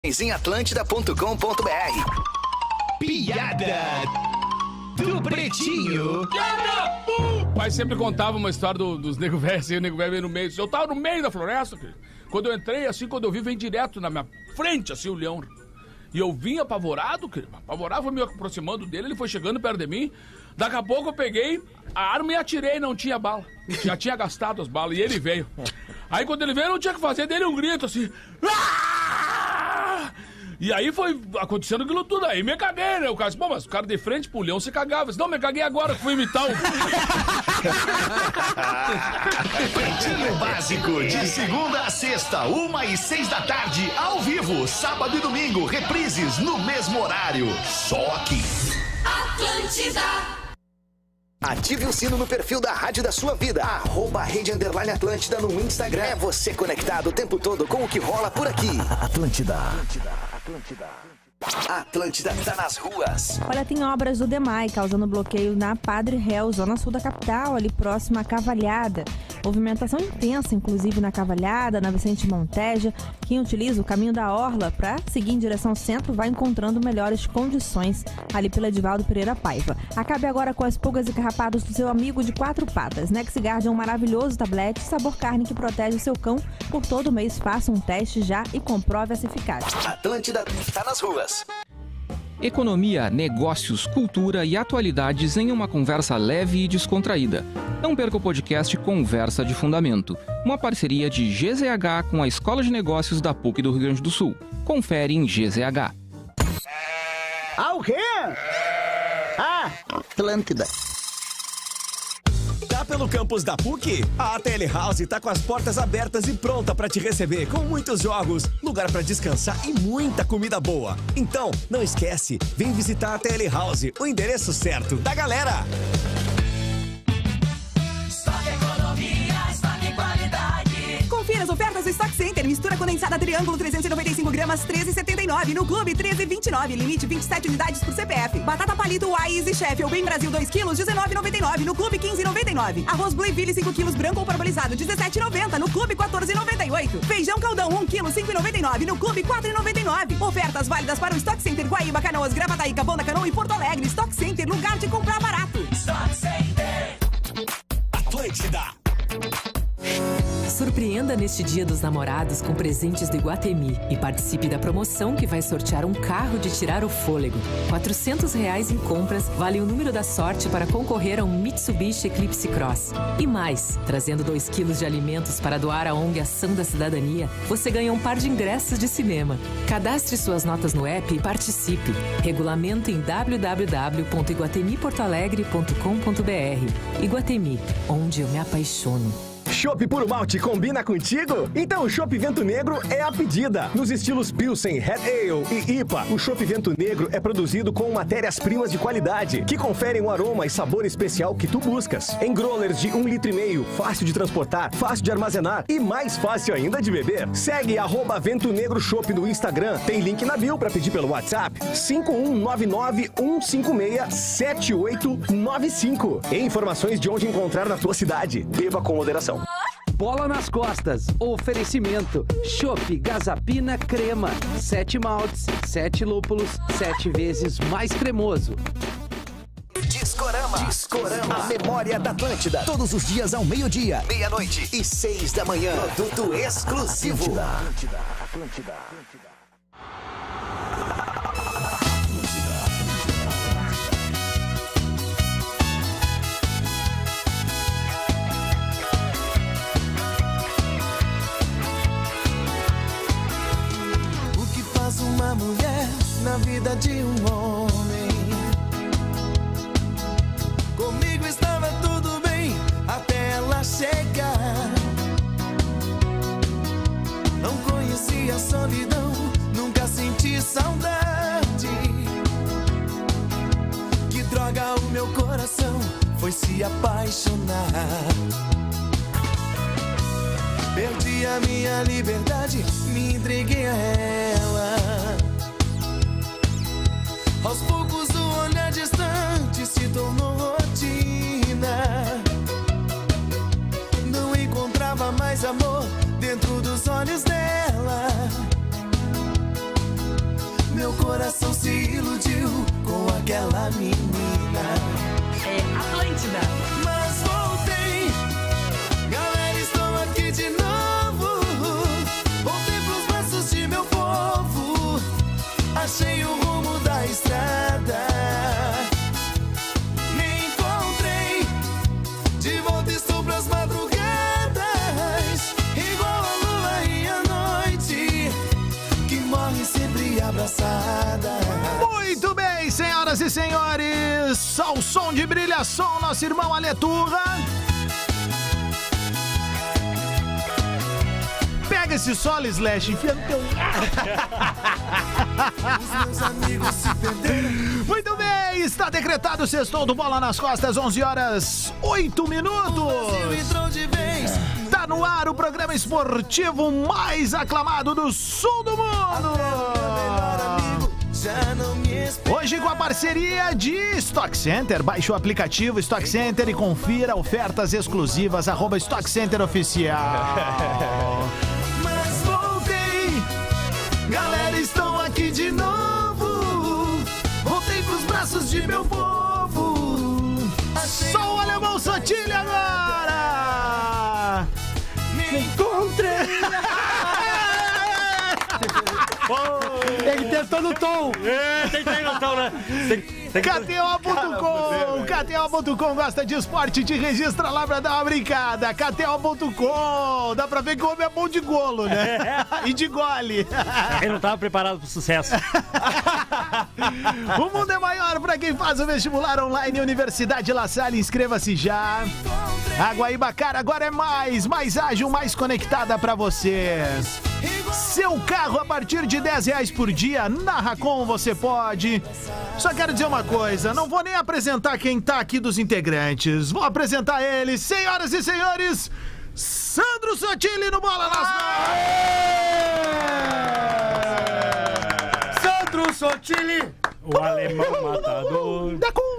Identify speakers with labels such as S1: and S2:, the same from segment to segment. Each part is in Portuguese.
S1: Em atlântida.com.br. Piada do Pretinho.
S2: O pai sempre contava uma história dos nego velho, assim, o nego velho veio no meio. Eu tava no meio da floresta, filho. Quando eu entrei, assim, quando eu vi, vem direto na minha frente, assim, o leão. E eu vim apavorado, apavorado, foi me aproximando dele, ele foi chegando perto de mim. Daqui a pouco eu peguei a arma e atirei, não tinha bala. Já tinha gastado as balas e ele veio. Aí quando ele veio, eu não tinha que fazer dele um grito, assim. Ah! E aí foi acontecendo aquilo tudo. Aí me caguei, né? O cara disse, pô, mas o cara de frente pro leão se cagava. Eu disse, não, me caguei agora que fui imitar o...
S1: Pretinho Básico, de segunda a sexta, 1h06 da tarde, ao vivo, sábado e domingo, reprises no mesmo horário. Só aqui.
S3: Atlântida.
S1: Ative o sino no perfil da Rádio da Sua Vida. @Rede_Atlântida no Instagram. É você conectado o tempo todo com o que rola por aqui. Atlântida. Atlântida tá nas ruas.
S4: Olha, tem obras do DEMAI causando bloqueio na Padre Réu, zona sul da capital, ali próximo à Cavalhada. Movimentação intensa, inclusive na Cavalhada, na Vicente Monteja. Quem utiliza o caminho da Orla para seguir em direção ao centro vai encontrando melhores condições ali pela Edivaldo Pereira Paiva. Acabe agora com as pulgas e carrapatos do seu amigo de 4 patas. NexGard é um maravilhoso tablete, sabor carne que protege o seu cão. Por todo mês, faça um teste já e comprove essa eficácia.
S1: Atlântida tá nas ruas.
S5: Economia, negócios, cultura e atualidades em uma conversa leve e descontraída. Não perca o podcast Conversa de Fundamento, uma parceria de GZH com a Escola de Negócios da PUC do Rio Grande do Sul. Confere em GZH.
S6: Ah, o quê? Ah, Atlântida.
S7: Tá pelo campus da PUC? A Telehouse tá com as portas abertas e pronta pra te receber, com muitos jogos, lugar pra descansar e muita comida boa. Então, não esquece, vem visitar a Telehouse, o endereço certo da galera.
S3: Estoque economia, estoque qualidade.
S8: Confira as ofertas do Stock Center. Mistura condensada Triângulo 395 gramas, 13,79. No Clube, 13,29. Limite 27 unidades por CPF. Batata palito Wise Chef ou Bem Brasil 2 kg, 19,99. No Clube, 15,99. Arroz Blueville 5 kg branco ou parbolizado, 17,90. No Clube, 14,98. Feijão Caldão 1 kg, 5,99. No Clube, 4,99. Ofertas válidas para o Stock Center Guaíba, Canoas, Gravataí, Capão da Canoa e Porto Alegre. Stock Center, lugar de comprar barato.
S3: Stock Center.
S7: Atlântida.
S9: Surpreenda neste Dia dos Namorados com presentes do Iguatemi e participe da promoção que vai sortear um carro de tirar o fôlego. R$400 em compras vale o número da sorte para concorrer a um Mitsubishi Eclipse Cross. E mais, trazendo 2 quilos de alimentos para doar à ONG Ação da Cidadania, você ganha um par de ingressos de cinema. Cadastre suas notas no app e participe. Regulamento em www.iguatemiportoalegre.com.br. Iguatemi, onde eu me apaixono.
S7: Chopp Puro Malte combina contigo? Então o Chopp Vento Negro é a pedida. Nos estilos Pilsen, Red Ale e IPA, o Chopp Vento Negro é produzido com matérias-primas de qualidade, que conferem um aroma e sabor especial que tu buscas. Em growlers de 1,5 litro, fácil de transportar, fácil de armazenar e mais fácil ainda de beber. Segue @Vento Negro Chopp no Instagram. Tem link na bio para pedir pelo WhatsApp. 5199-156-7895. E informações de onde encontrar na tua cidade. Beba com moderação.
S10: Bola nas costas. Oferecimento. Chopp Gazapina Crema. 7 maltes, 7 lúpulos, 7 vezes mais cremoso.
S1: Discorama. A memória da Atlântida. Todos os dias ao meio-dia, meia-noite e 6 da manhã. Produto exclusivo. Atlântida.
S11: Uma mulher na vida de um homem. Comigo estava tudo bem até ela chegar. Não conhecia a solidão, nunca senti saudade. Que droga, o meu coração foi se apaixonar. Perdi a minha liberdade, me entreguei a ela. Aos poucos o olhar distante se tornou rotina. Não encontrava mais amor dentro dos olhos dela. coração se iludiu com aquela menina.
S3: É Atlântida.
S11: Mas voltei, galera, estou aqui de novo. Voltei pros braços de meu povo. Achei o rumo da estrada. Me encontrei, de volta estou pras madrugadas. Igual a lua e a noite, que morre sempre abraçada.
S12: Muito bem, senhoras e senhores, ao som de brilhação, nosso irmão Aleturra. Pega esse solo, Slash, enfia no teu...
S11: Os meus amigos se perderam.
S12: Muito bem, está decretado o sextou do Bola nas Costas, 11 horas 8 minutos.
S11: Entrou de vez.
S12: Tá no ar o programa esportivo mais aclamado do sul do mundo.
S11: Já não me espera.
S12: Hoje com a parceria de Stock Center. Baixe o aplicativo Stock Center e confira ofertas exclusivas, @Stock Center Oficial.
S11: Mas voltei, galera, estou aqui de novo. Voltei pros braços de meu povo.
S12: Só o alemão Sotile agora.
S11: Me encontrei.
S13: Ele tentou no tom.
S14: Tem que ter noção, né?
S12: KTO.com. KTO.com gosta de esporte, te registra lá pra dar uma brincada. KTO.com. Dá pra ver que o homem é bom de golo, né? E de gole.
S14: Ele não tava preparado pro sucesso.
S12: O mundo é maior pra quem faz o vestibular online. Universidade La Salle, inscreva-se já. A Guaíba-Cara agora é mais ágil, mais conectada pra você. Seu carro a partir de R$10 por dia. Na Racon você pode. Só quero dizer uma coisa, não vou nem apresentar quem tá aqui dos integrantes. Vou apresentar ele, senhoras e senhores, Sandro Sotile no Bola nas Costas.
S13: Sandro Sotile.
S14: O alemão matador.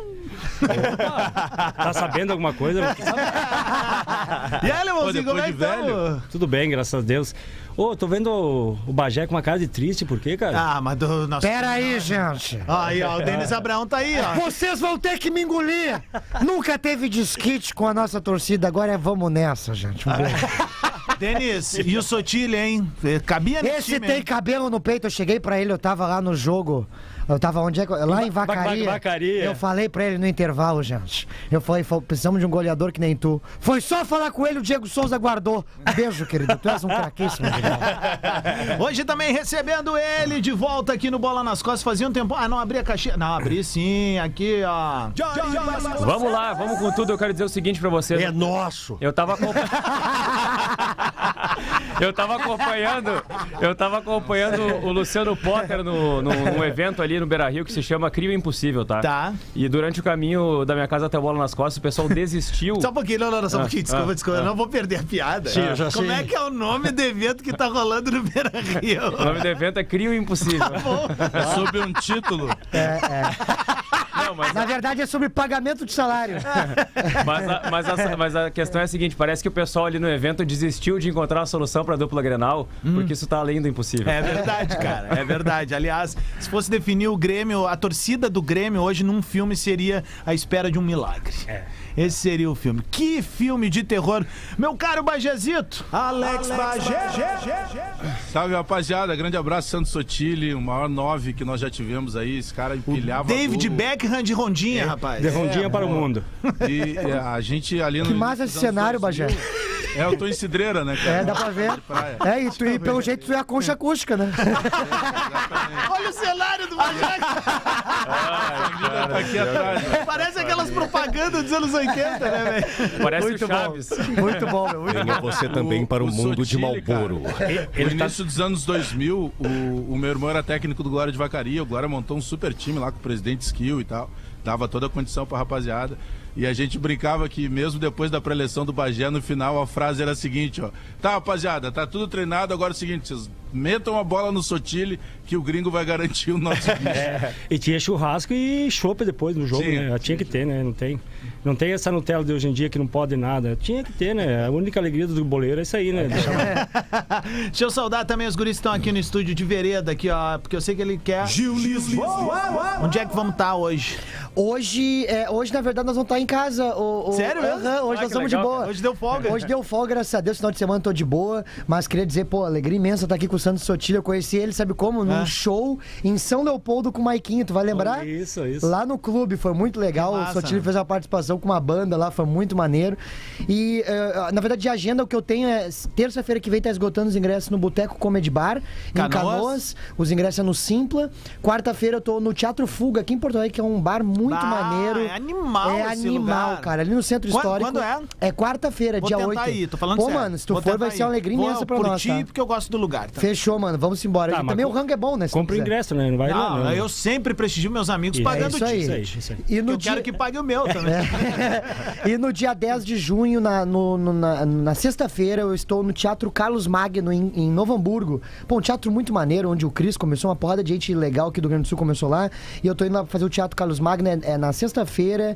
S14: Tá sabendo alguma coisa?
S12: E aí, alemãozinho, como é que tá?
S14: Tudo bem, graças a Deus. Ô, tô vendo o Bagé com uma cara de triste, por quê, cara?
S12: Ah, mas do nosso...
S13: Pera aí, gente.
S12: Aí, ó, o Denis Abraão tá aí, ó.
S13: Vocês vão ter que me engolir. Nunca teve desquite com a nossa torcida, agora vamos nessa, gente. Um beijo.
S12: Denis, e o Sotile, hein? Cabia nesse
S13: Esse
S12: time,
S13: tem
S12: hein?
S13: cabelo no peito, eu cheguei pra ele, eu tava lá no jogo. Eu tava onde é que... Lá em Vacaria.
S14: Vacaria.
S13: Eu falei pra ele no intervalo, gente. Eu falei, precisamos de um goleador que nem tu. Foi só falar com ele, o Diego Souza guardou. Um beijo, querido. Tu és um craquíssimo.
S12: Hoje também recebendo ele de volta aqui no Bola nas Costas. Fazia um tempo... Ah, não abri a caixinha. Não, abri sim. Aqui, ó.
S15: Vamos lá, vamos com tudo. Eu quero dizer o seguinte pra vocês.
S13: É nosso.
S15: Eu tava acompanhando o Luciano Potter num evento ali no Beira-Rio que se chama Crio Impossível, tá?
S12: Tá.
S15: E durante o caminho da minha casa até o Bola nas Costas, o pessoal desistiu.
S12: Só um pouquinho, só um pouquinho. Desculpa. Eu não vou perder a piada.
S13: Sim, eu já
S12: Como
S13: sei.
S12: é que é o nome do evento que tá rolando no Beira-Rio?
S15: O nome do evento é Crio Impossível.
S12: Tá bom.
S2: É sobre um título.
S15: Não, mas...
S13: Na verdade é sobre pagamento de salário.
S15: Mas a questão é a seguinte, parece que o pessoal ali no evento desistiu de encontrar a solução pra dupla Grenal, porque isso tá além do impossível.
S12: É verdade, cara. É verdade. Aliás, se fosse definir o Grêmio, a torcida do Grêmio hoje num filme seria A Espera de um Milagre. Esse seria o filme. Que filme de terror. Meu caro Bagezito. Alex Bagé.
S2: Salve, rapaziada. Grande abraço, Sandro Sotile, o maior 9 que nós já tivemos aí. Esse cara empilhava
S12: David Beckham de Rondinha, rapaz.
S14: De Rondinha para o mundo.
S2: E a gente ali no...
S13: Que massa esse cenário, Bagé.
S2: Eu tô em Cidreira, né, cara?
S13: Dá pra ver. E pelo jeito tu é a concha acústica, né?
S12: Olha o cenário do Bagé.
S2: A família tá aqui atrás. Né?
S12: Parece aquelas propagandas dos anos 80, né, velho?
S15: Parece
S13: Muito
S15: o Chaves.
S13: Muito bom, meu. Muito
S7: Venha você também para o mundo de
S2: Sotile,
S7: Marlboro.
S2: No início dos anos 2000, o meu irmão era técnico do Glória de Vacaria. O Glória montou um super time lá com o presidente Skill e tal. Dava toda a condição pra rapaziada. E a gente brincava que mesmo depois da pré-eleição do Bagé, no final a frase era a seguinte, ó. Tá, rapaziada, tá tudo treinado, agora é o seguinte, vocês
S16: Metam a bola no Sotile que o gringo vai garantir o nosso bicho.
S14: E tinha churrasco e chopp depois no jogo, né? Tinha que ter, né? Não tem essa Nutella de hoje em dia que não pode nada. Tinha que ter, né? A única alegria do boleiro é isso aí, né?
S12: Deixa eu saudar também os guris que estão aqui no estúdio de Vereda, aqui, ó, porque eu sei que ele quer...
S13: Gil Lisboa!
S12: Onde é que vamos estar hoje?
S13: Hoje, na verdade, nós vamos estar em casa.
S12: Sério?
S13: Hoje nós estamos de boa.
S12: Hoje deu folga.
S13: Hoje deu folga, graças a Deus. Final de semana tô de boa. Mas queria dizer, pô, alegria imensa estar aqui com o Sandro Sotile. Eu conheci ele, sabe como? Num show em São Leopoldo com o Maiquinho. Tu vai lembrar?
S14: Isso.
S13: Lá no clube. Foi muito legal. O Sotile fez uma participação com uma banda lá. Foi muito maneiro. E, na verdade, de agenda, o que eu tenho é... Terça-feira que vem tá esgotando os ingressos no Boteco Comedy Bar, em Canoas. Os ingressos é no Simpla. Quarta-feira eu tô no Teatro Fuga, aqui em Porto Alegre, que é um bar muito maneiro.
S12: É animal esse lugar.
S13: Cara. Ali no Centro Histórico.
S12: Quando é?
S13: É quarta-feira, dia 8.
S12: Aí, tô falando
S13: Pô,
S12: sério.
S13: mano, se tu for, vai ser uma alegria imensa pra nós, tá?
S12: Porque eu gosto do lugar. Tá?
S13: Fechou, mano. Vamos embora.
S14: Tá,
S13: E também o rango é bom, né?
S14: Compra o ingresso, né? Não vai lá, não.
S12: Eu sempre prestigio meus amigos pagando
S13: isso aí.
S12: Isso aí.
S13: E no
S12: eu quero que pague o meu também.
S13: E no dia 10 de junho, na sexta-feira, eu estou no Teatro Carlos Magno, em Novo Hamburgo. Pô, um teatro muito maneiro, onde o Cris começou, uma porrada de gente legal aqui do Rio Grande do Sul começou lá. E eu tô indo lá fazer o Teatro Carlos Magno, na sexta-feira,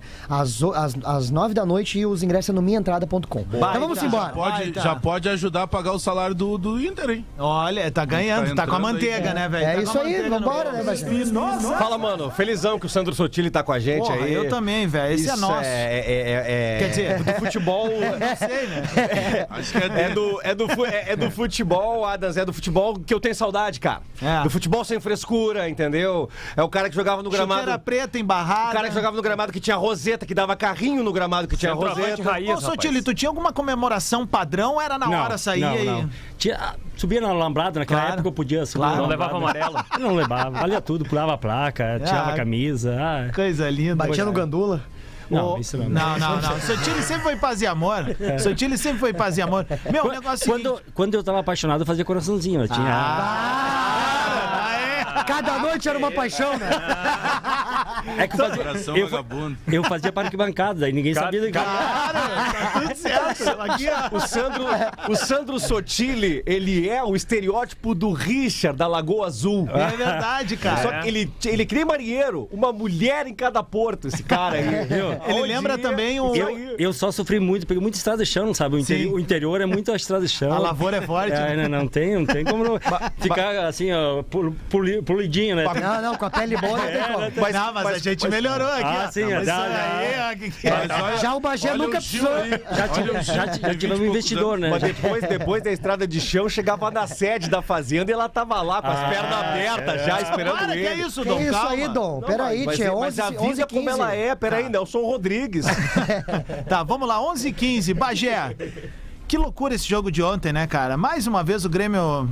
S13: às 9 da noite, e os ingressos é no minhaentrada.com. Então vamos embora.
S16: Já pode ajudar a pagar o salário do Inter, hein?
S12: Olha, tá ganhando, tá com a manteiga, né, velho?
S13: É isso aí, vambora, né, velho?
S7: Fala, mano, felizão que o Sandro Sotile tá com a gente aí.
S12: Eu também, velho, esse é nosso.
S7: Quer dizer, do futebol...
S12: Não sei, né?
S7: Acho que é do futebol, Adams, é do futebol que eu tenho saudade, cara. Do futebol sem frescura, entendeu? É o cara que jogava no gramado...
S12: Chuteira preta, embarrada.
S7: O cara que jogava no gramado que tinha roseta, que dava carrinho no gramado que tinha roseta.
S12: Ô, Sotile, tu tinha alguma comemoração padrão ou era na hora sair aí?
S14: Não. Subia na Alambrado, naquela época eu podia subir.
S15: Não levava amarelo?
S14: Não levava, valia tudo, pulava a placa, tirava a camisa.
S12: Coisa linda.
S13: Batia no gandula.
S14: Não, isso não.
S12: Não. Sotile sempre foi paz e amor. Sotile sempre foi paz e amor. Meu, o negócio é
S14: quando eu tava apaixonado, eu fazia coraçãozinho. Eu tinha...
S13: Cada noite era uma paixão, né?
S14: É que eu fazia para arquibancada, daí ninguém sabia do que.
S12: Tá tudo certo. Aqui,
S7: o Sandro Sotile, ele é o estereótipo do Richard da Lagoa Azul.
S12: É verdade, cara.
S7: Só que ele cria marinheiro, uma mulher em cada porto, esse cara aí.
S12: Ele lembra também o...
S14: Eu só sofri muito, peguei muita estrada de chão, sabe? O interior é muito a estrada de chão.
S12: A lavoura é forte.
S14: Não tem como ficar assim, ó, polidinho, né?
S13: Não, com a pele boa não tem como.
S12: Mas a gente melhorou aqui.
S14: Sim,
S13: já o Bagé nunca precisou.
S14: Já tivemos um investidor, né?
S7: Mas depois da estrada de chão, chegava na sede da fazenda e ela tava lá com as pernas abertas já, esperando ele.
S12: Que é isso, Dom?
S13: Que isso aí, Dom? Peraí, tia, 11,
S7: mas a vida é como ela é. Peraí, Nelson Rodrigues.
S12: Tá, vamos lá, 11h15. Bagé, que loucura esse jogo de ontem, né, cara? Mais uma vez o Grêmio...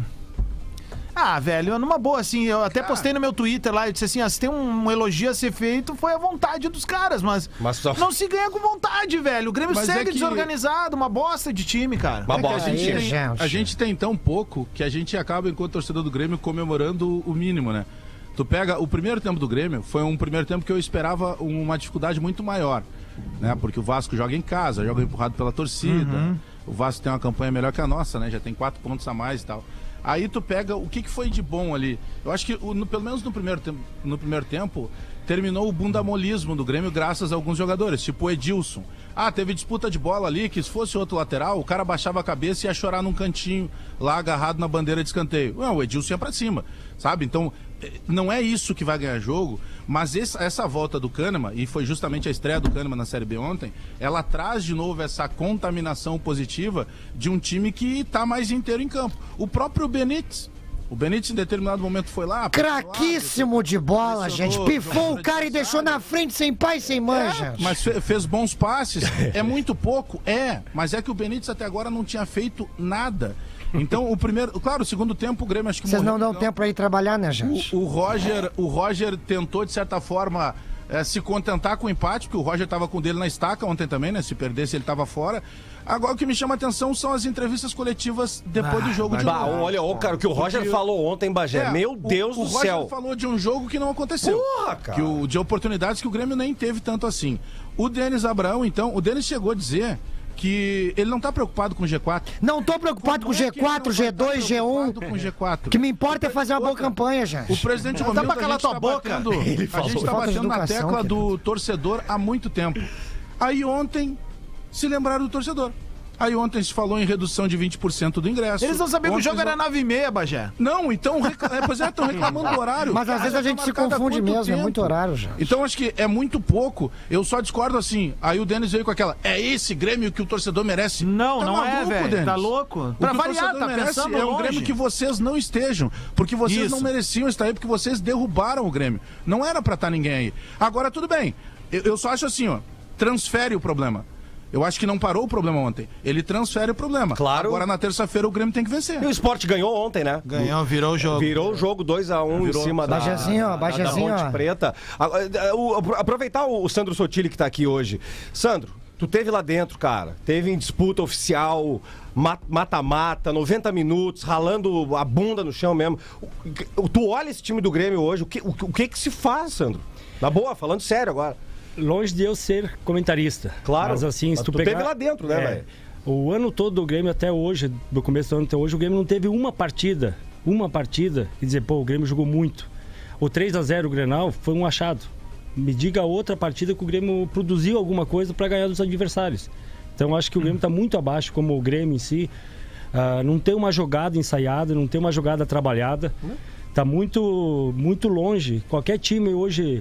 S12: velho, numa boa, assim, eu até postei no meu Twitter lá, eu disse assim, se tem um elogio a ser feito, foi a vontade dos caras, mas não se ganha com vontade, velho. O Grêmio segue desorganizado, uma bosta de time, cara.
S16: A gente tem tão pouco que a gente acaba, enquanto torcedor do Grêmio, comemorando o mínimo, né? Tu pega o primeiro tempo do Grêmio, foi um primeiro tempo que eu esperava uma dificuldade muito maior, né? Porque o Vasco joga em casa, joga empurrado pela torcida, o Vasco tem uma campanha melhor que a nossa, né? Já tem 4 pontos a mais e tal. Aí tu pega o que foi de bom ali. Eu acho que, pelo menos no primeiro tempo, terminou o bundamolismo do Grêmio graças a alguns jogadores, tipo o Edilson. Teve disputa de bola ali, que se fosse outro lateral, o cara baixava a cabeça e ia chorar num cantinho, lá agarrado na bandeira de escanteio. Não, o Edilson ia pra cima, sabe? Então, não é isso que vai ganhar jogo, mas essa volta do Kahneman, e foi justamente a estreia do Kahneman na Série B ontem, ela traz de novo essa contaminação positiva de um time que tá mais inteiro em campo. O próprio Benítez, em determinado momento foi lá...
S13: Craquíssimo de bola, gente. Pifou o cara e deixou na frente sem pai, sem mãe, gente.
S16: Mas fez bons passes. É muito pouco? Mas é que o Benítez até agora não tinha feito nada. Então, o segundo tempo, o Grêmio acho que...
S13: Vocês não dão tempo pra ir trabalhar, né, gente?
S16: O Roger tentou, de certa forma, se contentar com o empate, porque o Roger tava com o dele na estaca ontem também, né? Se perdesse, ele tava fora. Agora, o que me chama a atenção são as entrevistas coletivas depois do jogo de novo.
S7: Olha, cara, o que o Roger falou ontem, Bagé. Meu Deus do céu.
S16: O Roger falou de um jogo que não aconteceu.
S7: Porra, cara.
S16: De oportunidades que o Grêmio nem teve tanto assim. O Denis Abraão, então, o Denis chegou a dizer que ele não tá preocupado com o G4.
S13: Não tô preocupado com o G4, G2, G1.
S16: Com o G4.
S13: O que me importa é fazer uma boa campanha, gente.
S16: O presidente Romildo,
S12: pra calar tua boca.
S16: A gente tá batendo na tecla do torcedor há muito tempo. Aí ontem se lembraram do torcedor. Aí ontem se falou em redução de 20% do ingresso.
S12: Eles não sabiam que o jogo era 9h30, Bagé.
S16: Não, então, estão reclamando do horário.
S13: Mas às vezes a gente se confunde mesmo, é muito horário já.
S16: Então acho que é muito pouco. Eu só discordo assim. Aí o Denis veio com aquela, é esse Grêmio que o torcedor merece?
S12: Não,
S16: tá
S12: não
S16: maluco,
S12: é, velho.
S16: Denis.
S12: Tá louco?
S16: Pra variar, tá pensando é um Grêmio que vocês não estejam. Porque vocês não mereciam estar aí, porque vocês derrubaram o Grêmio. Não era pra estar ninguém aí. Agora, tudo bem. Eu só acho assim, ó. Transfere o problema. Eu acho que não parou o problema ontem. Ele transfere o problema.
S17: Claro.
S16: Agora, na terça-feira, o Grêmio tem que vencer.
S17: E o Sport ganhou ontem, né?
S12: Ganhou, virou o jogo.
S17: Virou o jogo 2-1 em cima da Ponte Preta. Aproveitar o Sandro Sotile que tá aqui hoje. Sandro, tu teve lá dentro, cara. Teve em disputa oficial, mata-mata, 90 minutos, ralando a bunda no chão mesmo. Tu olha esse time do Grêmio hoje, o que se faz, Sandro? Na boa, falando sério agora.
S14: Longe de eu ser comentarista.
S17: Claro,
S14: mas assim, se tu
S17: teve lá dentro, né, velho?
S14: O ano todo do Grêmio até hoje, do começo do ano até hoje, o Grêmio não teve uma partida, e dizer, pô, o Grêmio jogou muito. O 3-0 o Grenal foi um achado. Me diga outra partida que o Grêmio produziu alguma coisa para ganhar dos adversários. Então acho que o Grêmio está muito abaixo, como o Grêmio em si. Não tem uma jogada ensaiada, não tem uma jogada trabalhada. Está muito, muito longe. Qualquer time hoje...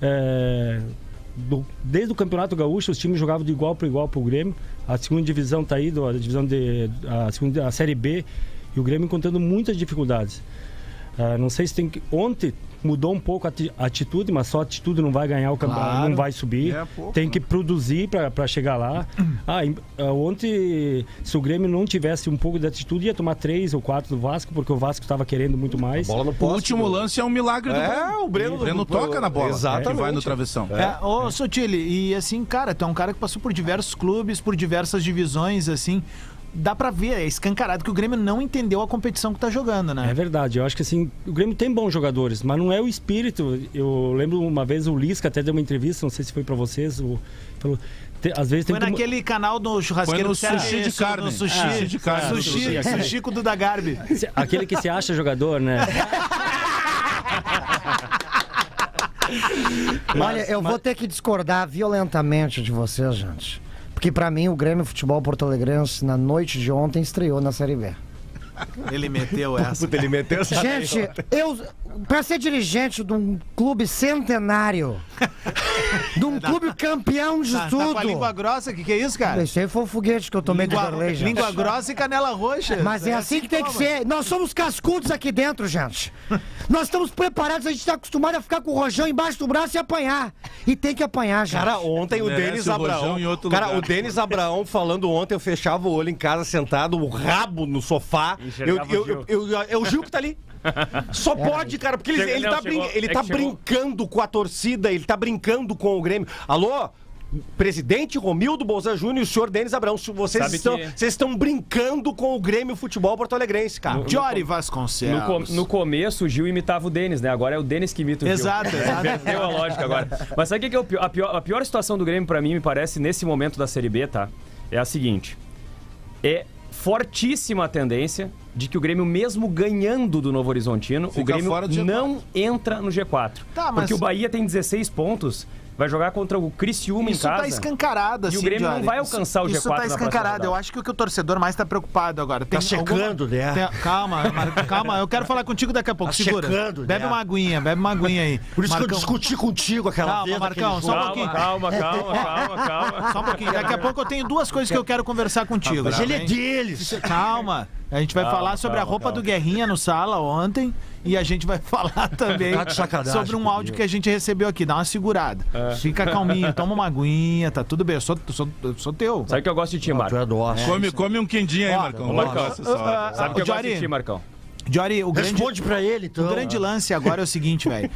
S14: desde o Campeonato Gaúcho, os times jogavam de igual para igual para o Grêmio. A segunda divisão está aí, a divisão a Série B, e o Grêmio encontrando muitas dificuldades. Não sei se tem que... Ontem mudou um pouco a atitude, mas só a atitude não vai ganhar o campeonato, não vai subir. Tem que produzir para chegar lá. Ontem, se o Grêmio não tivesse um pouco de atitude, ia tomar 3 ou 4 do Vasco, porque o Vasco estava querendo muito mais.
S16: O último lance é um milagre do Grêmio. O Breno toca na bola.
S17: Exatamente.
S16: Que vai no travessão.
S12: Ô, Sotile, e assim, cara, tu é um cara que passou por diversos clubes, por diversas divisões, assim... Dá pra ver, é escancarado que o Grêmio não entendeu a competição que tá jogando, né?
S14: É verdade, eu acho que assim, o Grêmio tem bons jogadores, mas não é o espírito. Eu lembro uma vez o Lisca até deu uma entrevista, não sei se foi pra vocês, falou... Às vezes
S12: foi naquele canal do churrasqueiro
S16: foi no sushi de carne.
S12: No sushi de carne. Sushi com o Duda Garbi.
S14: Aquele que se acha jogador, né?
S13: Olha, eu vou ter que discordar violentamente de vocês, gente. Porque pra mim o Grêmio Futebol Porto Alegrense na noite de ontem estreou na Série B.
S12: Ele meteu essa.
S17: Ele meteu essa.
S13: Gente, pra ser dirigente de um clube centenário, de um clube campeão de tudo.
S12: Tá com a língua grossa, que é isso, cara?
S13: Esse aí foi o foguete que eu tomei de Darley, gente.
S12: Língua grossa e canela roxa.
S13: Mas é assim que tem que ser. Nós somos cascudos aqui dentro, gente. Nós estamos preparados, a gente tá acostumado a ficar com o rojão embaixo do braço e apanhar. E tem que apanhar, gente.
S17: Cara, ontem o Denis Abraão... Cara, o Denis Abraão falando ontem, eu fechava o olho em casa, sentado, o rabo no sofá. É o Gil que tá ali. Só pode, cara, porque ele tá brincando com a torcida, ele tá brincando com o Grêmio. Alô? Presidente Romildo Bolzan Júnior e o senhor Denis Abraão, vocês estão brincando com o Grêmio Futebol Porto Alegrense, cara.
S12: Jory Vasconcelos.
S15: No começo o Gil imitava o Denis, né? Agora é o Denis que imita o Gil.
S12: Exato.
S15: Perdeu a lógica agora. Mas sabe o que é a pior situação do Grêmio pra mim, me parece, nesse momento da Série B, tá? É a seguinte. É fortíssima a tendência de que o Grêmio, mesmo ganhando do Novo Horizontino, o Grêmio não entra no G4.
S12: Tá,
S15: porque o Bahia tem 16 pontos... Vai jogar contra o Criciúma em casa.
S12: Isso tá escancarado, assim,
S15: e o Grêmio não vai alcançar o G4.
S12: Isso tá escancarado. Eu acho que o torcedor mais tá preocupado agora.
S17: Tá checando, né?
S12: Calma, eu quero falar contigo daqui a pouco.
S17: Tá
S12: segura.
S17: Checando,
S12: bebe uma aguinha aí.
S17: Por isso que eu discuti contigo aquela vez.
S12: Marcão, só um pouquinho.
S15: Calma.
S12: Só um pouquinho. Daqui a pouco eu tenho duas coisas que eu quero conversar contigo.
S17: Mas ele é deles.
S12: Calma. A gente vai falar sobre a roupa do Guerrinha no Sala ontem. E a gente vai falar também sobre um áudio que a gente recebeu aqui. Dá uma segurada. Fica calminho, toma uma aguinha, tá tudo bem. Eu sou teu.
S15: Sabe que eu gosto de ti, Marcão?
S16: Come um quindinho aí, Marcão.
S15: Sabe que eu gosto de ti, Marcão?
S12: Jory,
S13: responde pra ele, então.
S12: O grande lance agora é o seguinte, velho.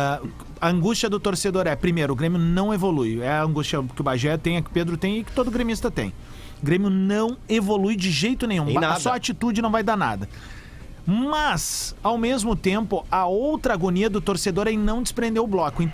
S12: A angústia do torcedor primeiro, o Grêmio não evolui. É a angústia que o Bagé tem, que o Pedro tem e que todo gremista tem. O Grêmio não evolui de jeito nenhum. Só atitude não vai dar nada. Mas, ao mesmo tempo, a outra agonia do torcedor é em não desprender o bloco. Então,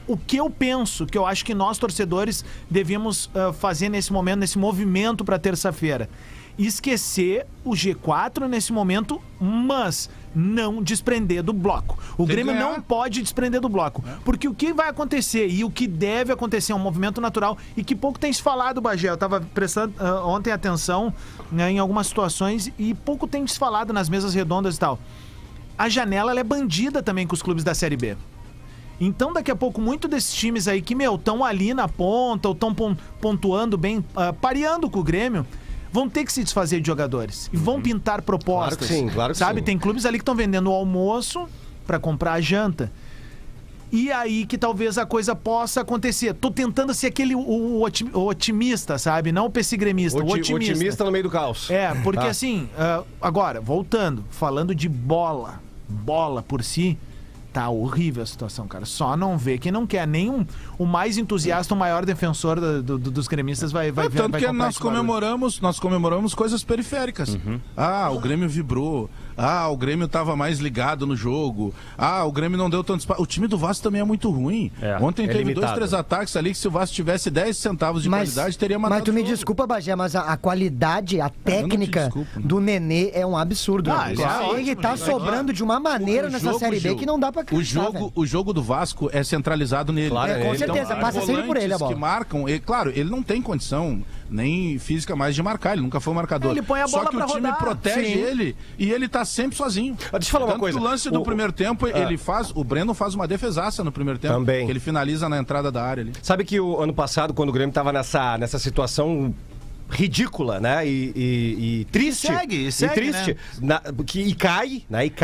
S12: o que eu penso, que eu acho que nós, torcedores, devíamos fazer nesse momento, nesse movimento para terça-feira. Esquecer o G4 nesse momento, mas não desprender do bloco. O Grêmio não pode desprender do bloco. Porque o que vai acontecer e o que deve acontecer é um movimento natural e que pouco tem se falado, Bagé. Eu estava prestando ontem atenção, né, em algumas situações e pouco tem se falado nas mesas redondas e tal. A janela ela é bandida também com os clubes da Série B. Então, daqui a pouco, muito desses times aí que, estão ali na ponta ou estão pontuando bem, pareando com o Grêmio, vão ter que se desfazer de jogadores e vão pintar propostas.
S17: Claro que sim, claro que
S12: sabe?
S17: sim.
S12: Tem clubes ali que estão vendendo o almoço para comprar a janta. E aí que talvez a coisa possa acontecer. Tô tentando ser aquele o otimista, sabe? Não o pessigremista, o otimista.
S17: Otimista no meio do caos.
S12: É, porque assim, agora, voltando, falando de bola por si, tá horrível a situação, cara. Só não vê quem não quer. Nem o mais entusiasta, o maior defensor dos gremistas vai ver.
S16: Tanto que nós comemoramos coisas periféricas. O Grêmio vibrou. O Grêmio tava mais ligado no jogo. O Grêmio não deu tanto espaço. O time do Vasco também é muito ruim. Ontem teve limitado. 2, 3 ataques ali que se o Vasco tivesse 10 centavos de qualidade, teria matado.
S13: Mas tu me desculpa, Bagé, mas a qualidade, a técnica do Nenê é um absurdo. Ele tá sobrando de uma maneira nessa Série B que não dá pra acreditar.
S16: O jogo do Vasco é centralizado nele.
S13: Claro, com certeza, passa sempre por ele a bola.
S16: Que marcam, claro, ele não tem condição nem física mais de marcar, ele nunca foi um marcador.
S12: Ele põe a bola
S16: Só que o time protege ele e ele tá sempre sozinho.
S17: Deixa eu falar uma coisa.
S16: O lance do primeiro tempo, o Breno faz uma defesaça no primeiro tempo.
S17: Também.
S16: Que ele finaliza na entrada da área ali.
S17: Sabe que o ano passado, quando o Grêmio tava nessa situação ridícula, né? E triste.
S12: E segue,
S17: triste.
S12: Né?
S17: E cai.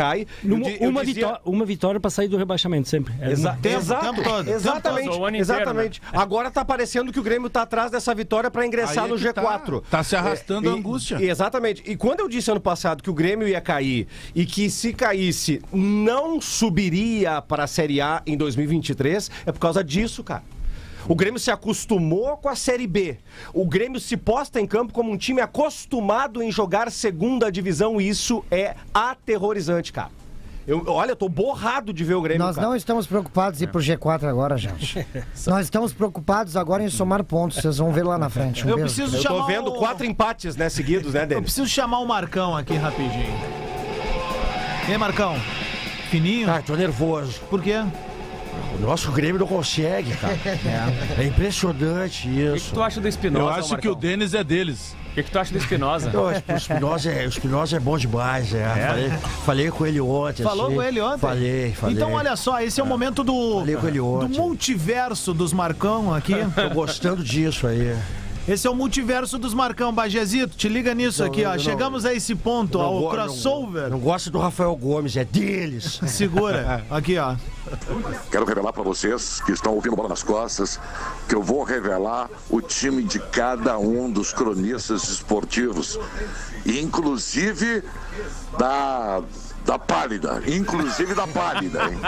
S14: Uma vitória pra sair do rebaixamento sempre.
S12: Tempo todo.
S17: Exatamente. Agora tá parecendo que o Grêmio tá atrás dessa vitória pra ingressar no G4.
S16: Tá se arrastando a angústia.
S17: Exatamente. E quando eu disse ano passado que o Grêmio ia cair e que se caísse não subiria para a Série A em 2023, é por causa disso, cara. O Grêmio se acostumou com a Série B. O Grêmio se posta em campo como um time acostumado em jogar segunda divisão e isso é aterrorizante, cara. Eu tô borrado de ver o Grêmio,
S13: Nós não estamos preocupados em ir pro G4 agora, gente. Nós estamos preocupados agora em somar pontos. Vocês vão ver lá na frente.
S12: Eu tô
S17: vendo 4 empates, né, seguidos, né, Denis?
S12: Eu preciso chamar o Marcão aqui rapidinho. E aí, Marcão? Fininho?
S18: Tô nervoso.
S12: Por quê?
S18: O nosso Grêmio não consegue, cara. É impressionante isso.
S15: O que tu acha do Espinosa?
S16: Eu acho que o Denis é deles.
S15: O que tu acha do Espinosa?
S18: O Espinosa é bom demais, Falei com ele ontem.
S12: Falou com ele ontem?
S18: Falei.
S12: Então, olha só, esse é o momento do multiverso dos Marcão aqui.
S18: Tô gostando disso aí.
S12: Esse é o multiverso dos Marcão, Bagezito. Te liga nisso aqui, ó. Chegamos a esse ponto, ao crossover.
S18: Não gosto do Rafael Gomes, é deles.
S12: Segura. Aqui, ó.
S19: Quero revelar pra vocês que estão ouvindo Bola nas Costas que eu vou revelar o time de cada um dos cronistas esportivos, inclusive da Pálida. Inclusive da Pálida, hein?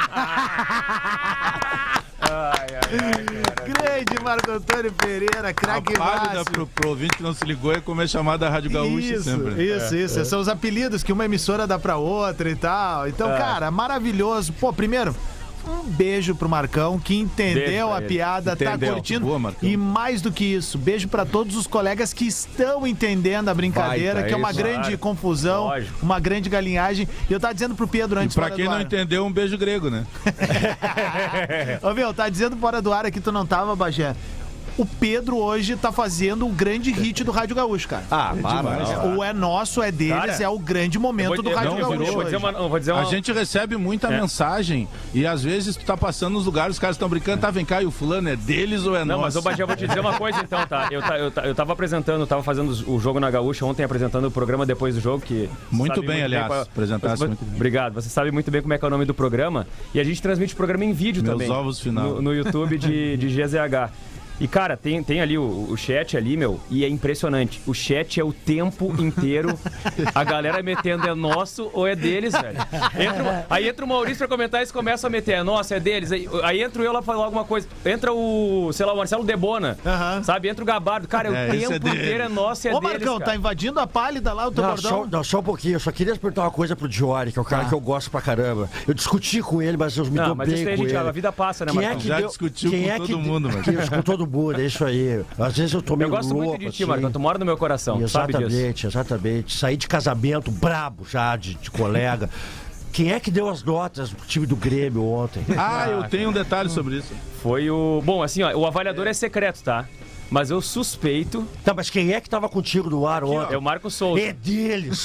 S12: Grande Marco Antônio Pereira, craque máximo.
S16: Pro ouvinte que não se ligou, é como é chamada a Rádio Gaúcha sempre.
S12: Isso. São os apelidos que uma emissora dá pra outra e tal. Então, cara, maravilhoso. Pô, primeiro, um beijo pro Marcão, que entendeu a piada, tá curtindo. Boa, e mais do que isso, beijo pra todos os colegas que estão entendendo a brincadeira, que é uma grande confusão, uma grande galinhagem. E eu tava dizendo pro Pedro antes.
S16: E pra quem não entendeu, um beijo grego, né?
S12: Ô, meu, tá dizendo fora do ar aqui, tu não tava, Bagé? O Pedro hoje tá fazendo o grande hit do Rádio Gaúcho, cara. O é nosso, é deles, cara, é o grande momento do Rádio Gaúcho.
S16: A gente recebe muita mensagem e às vezes tu tá passando nos lugares, os caras estão brincando, vem cá, e o fulano é deles ou é nosso?
S15: Não, mas eu vou te dizer uma coisa então, tá? Eu tava apresentando, tava fazendo o jogo na Gaúcha ontem, apresentando o programa depois do jogo, que...
S16: Muito bem, aliás, apresentasse muito bem.
S15: Obrigado, você sabe muito bem como é que é o nome do programa e a gente transmite o programa em vídeo também.
S16: Meus ovos final.
S15: No YouTube de GZH. E, cara, tem ali o chat ali, meu, e é impressionante. O chat é o tempo inteiro a galera metendo é nosso ou é deles, velho. Aí entra o Maurício pra comentar e eles começam a meter é nosso, é deles. Aí entra eu lá falar alguma coisa. Entra o, sei lá, o Marcelo Debona, sabe? Entra o Gabardo. Cara, o tempo inteiro é nosso, é
S12: Ô,
S15: deles,
S12: Marcão,
S15: cara.
S12: tá invadindo a pálida lá, o teu bordão?
S18: Só um pouquinho. Eu só queria perguntar uma coisa pro Diori, que é o cara que eu gosto pra caramba. Eu discuti com ele, mas eu me dou bem com ele.
S15: A vida passa, né, Marcão?
S16: Já discutiu com todo mundo, mas...
S18: Com todo mundo, é isso aí. Às vezes eu tô meio louco.
S15: Eu gosto muito de ti, Marcão. Tu mora no meu coração,
S18: exatamente, exatamente. Saí de casamento brabo já, de colega. Quem é que deu as notas pro time do Grêmio ontem?
S16: Eu tenho um detalhe sobre isso.
S15: Foi o... Bom, assim, ó, o avaliador é secreto, tá? Mas eu suspeito...
S18: Tá, mas quem é que tava contigo no ar ontem?
S15: É o Marco Souza.
S18: É deles.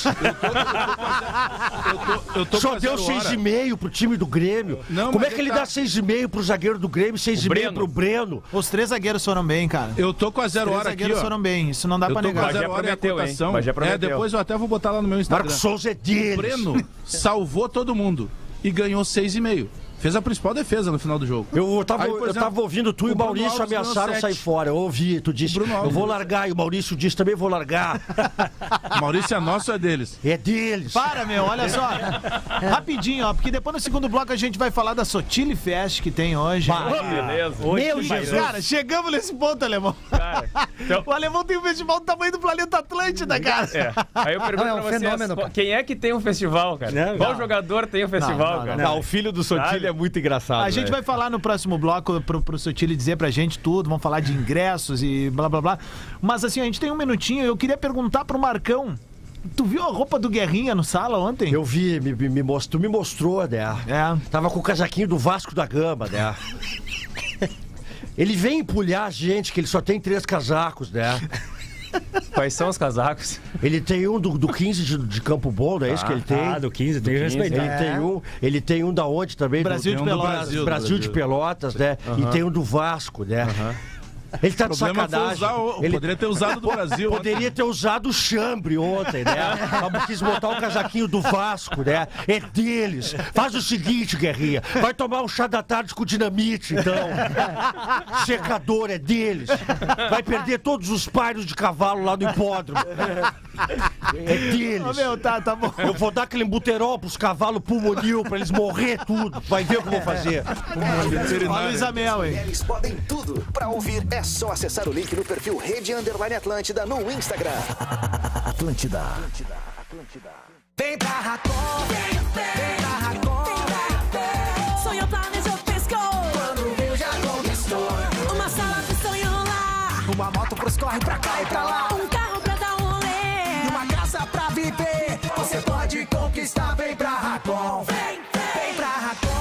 S18: Só deu 6,5 pro time do Grêmio. Não, como é que ele dá 6,5 pro zagueiro do Grêmio, 6,5 pro Breno?
S12: Os 3 zagueiros foram bem, cara.
S16: Eu tô com a 0 hora aqui, ó. Os 3 zagueiros foram
S12: bem, isso não dá pra negar.
S16: Eu tô com a 0 hora e a cotação. Depois eu até vou botar lá no meu Instagram.
S18: Marco Souza é deles.
S16: O Breno salvou todo mundo e ganhou 6,5. Fez a principal defesa no final do jogo.
S18: Eu tava ouvindo tu e o Maurício ameaçaram sair fora. Eu ouvi, tu disse, eu vou largar. E o Maurício disse também, vou largar.
S16: Maurício é nosso ou é deles?
S18: É deles.
S12: Para, meu, olha só. Rapidinho, ó, porque depois no segundo bloco a gente vai falar da Sotile Fest que tem hoje.
S15: Beleza.
S12: Meu Jesus. Cara, chegamos nesse ponto, Alemão. Cara, então... O Alemão tem um festival do tamanho do planeta Atlântida, cara.
S15: Aí eu pergunto pra vocês, quem é que tem um festival, cara? Qual jogador tem um festival, cara?
S17: Não, o filho do Sotile é muito engraçado.
S12: A gente vai falar no próximo bloco pro Sotile dizer pra gente tudo, vamos falar de ingressos e blá blá blá. Mas assim, a gente tem um minutinho, eu queria perguntar pro Marcão. Tu viu a roupa do Guerrinha no Sala ontem?
S18: Eu vi, tu me mostrou, né? Tava com o casaquinho do Vasco da Gama, né? Ele vem empulhar a gente, que ele só tem 3 casacos, né?
S15: Quais são os casacos?
S18: Ele tem um do 15 de Campo Bom, não é isso que ele tem?
S14: Do 15, tem que respeitar.
S18: Ele tem um da onde também?
S12: Brasil de Pelotas.
S18: Brasil de Pelotas, né? E tem um do Vasco, né? Ele tá de sacanagem.
S16: Poderia ter usado do Brasil.
S18: Poderia ter usado o chambre ontem, né? Mas quis botar o casaquinho do Vasco, né? É deles. Faz o seguinte, Guerrinha. Vai tomar um chá da tarde com dinamite, então. Secador é deles. Vai perder todos os pairos de cavalo lá no hipódromo. É deles.
S12: Ô, meu, tá bom.
S18: Eu vou dar aquele buterol pros cavalos pulmonil pra eles morrer tudo. Vai ver o que eu vou fazer.
S12: Fala, Isabel, hein?
S1: Eles podem tudo. Pra ouvir é só acessar o link no perfil Rede_Atlântida no Instagram. Atlântida.
S11: Vem pra Racon, vem pra Racon.
S3: Sonho planejou, pescou.
S11: Quando viu já conquistou.
S3: Uma sala de sonho lá.
S11: Uma moto pros corre pra cá e pra lá.
S3: Um carro pra dar um rolê.
S11: E uma casa pra viver. Você pode conquistar, vem pra Racon. Vem pra Racon.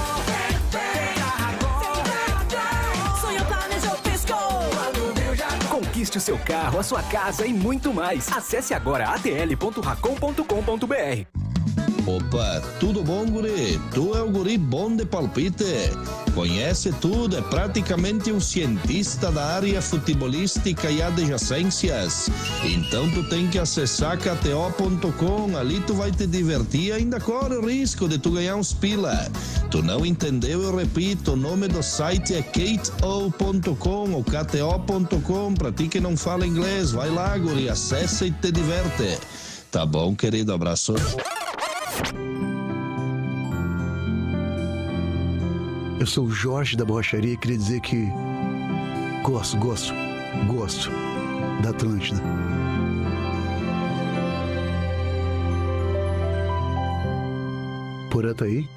S1: Conquiste o seu carro, a sua casa e muito mais. Acesse agora atl.racon.com.br.
S20: Opa, tudo bom, guri? Tu é o guri bom de palpite. Conhece tudo, é praticamente um cientista da área futebolística e adjacências. Então tu tem que acessar kto.com, ali tu vai te divertir e ainda corre o risco de tu ganhar uns pila. Tu não entendeu? Eu repito, o nome do site é kto.com ou kto.com, pra ti que não fala inglês. Vai lá, guri, acessa e te diverte. Tá bom, querido? Abraço.
S21: Eu sou o Jorge da Borracharia e queria dizer que gosto da Atlântida. Porã tá aí?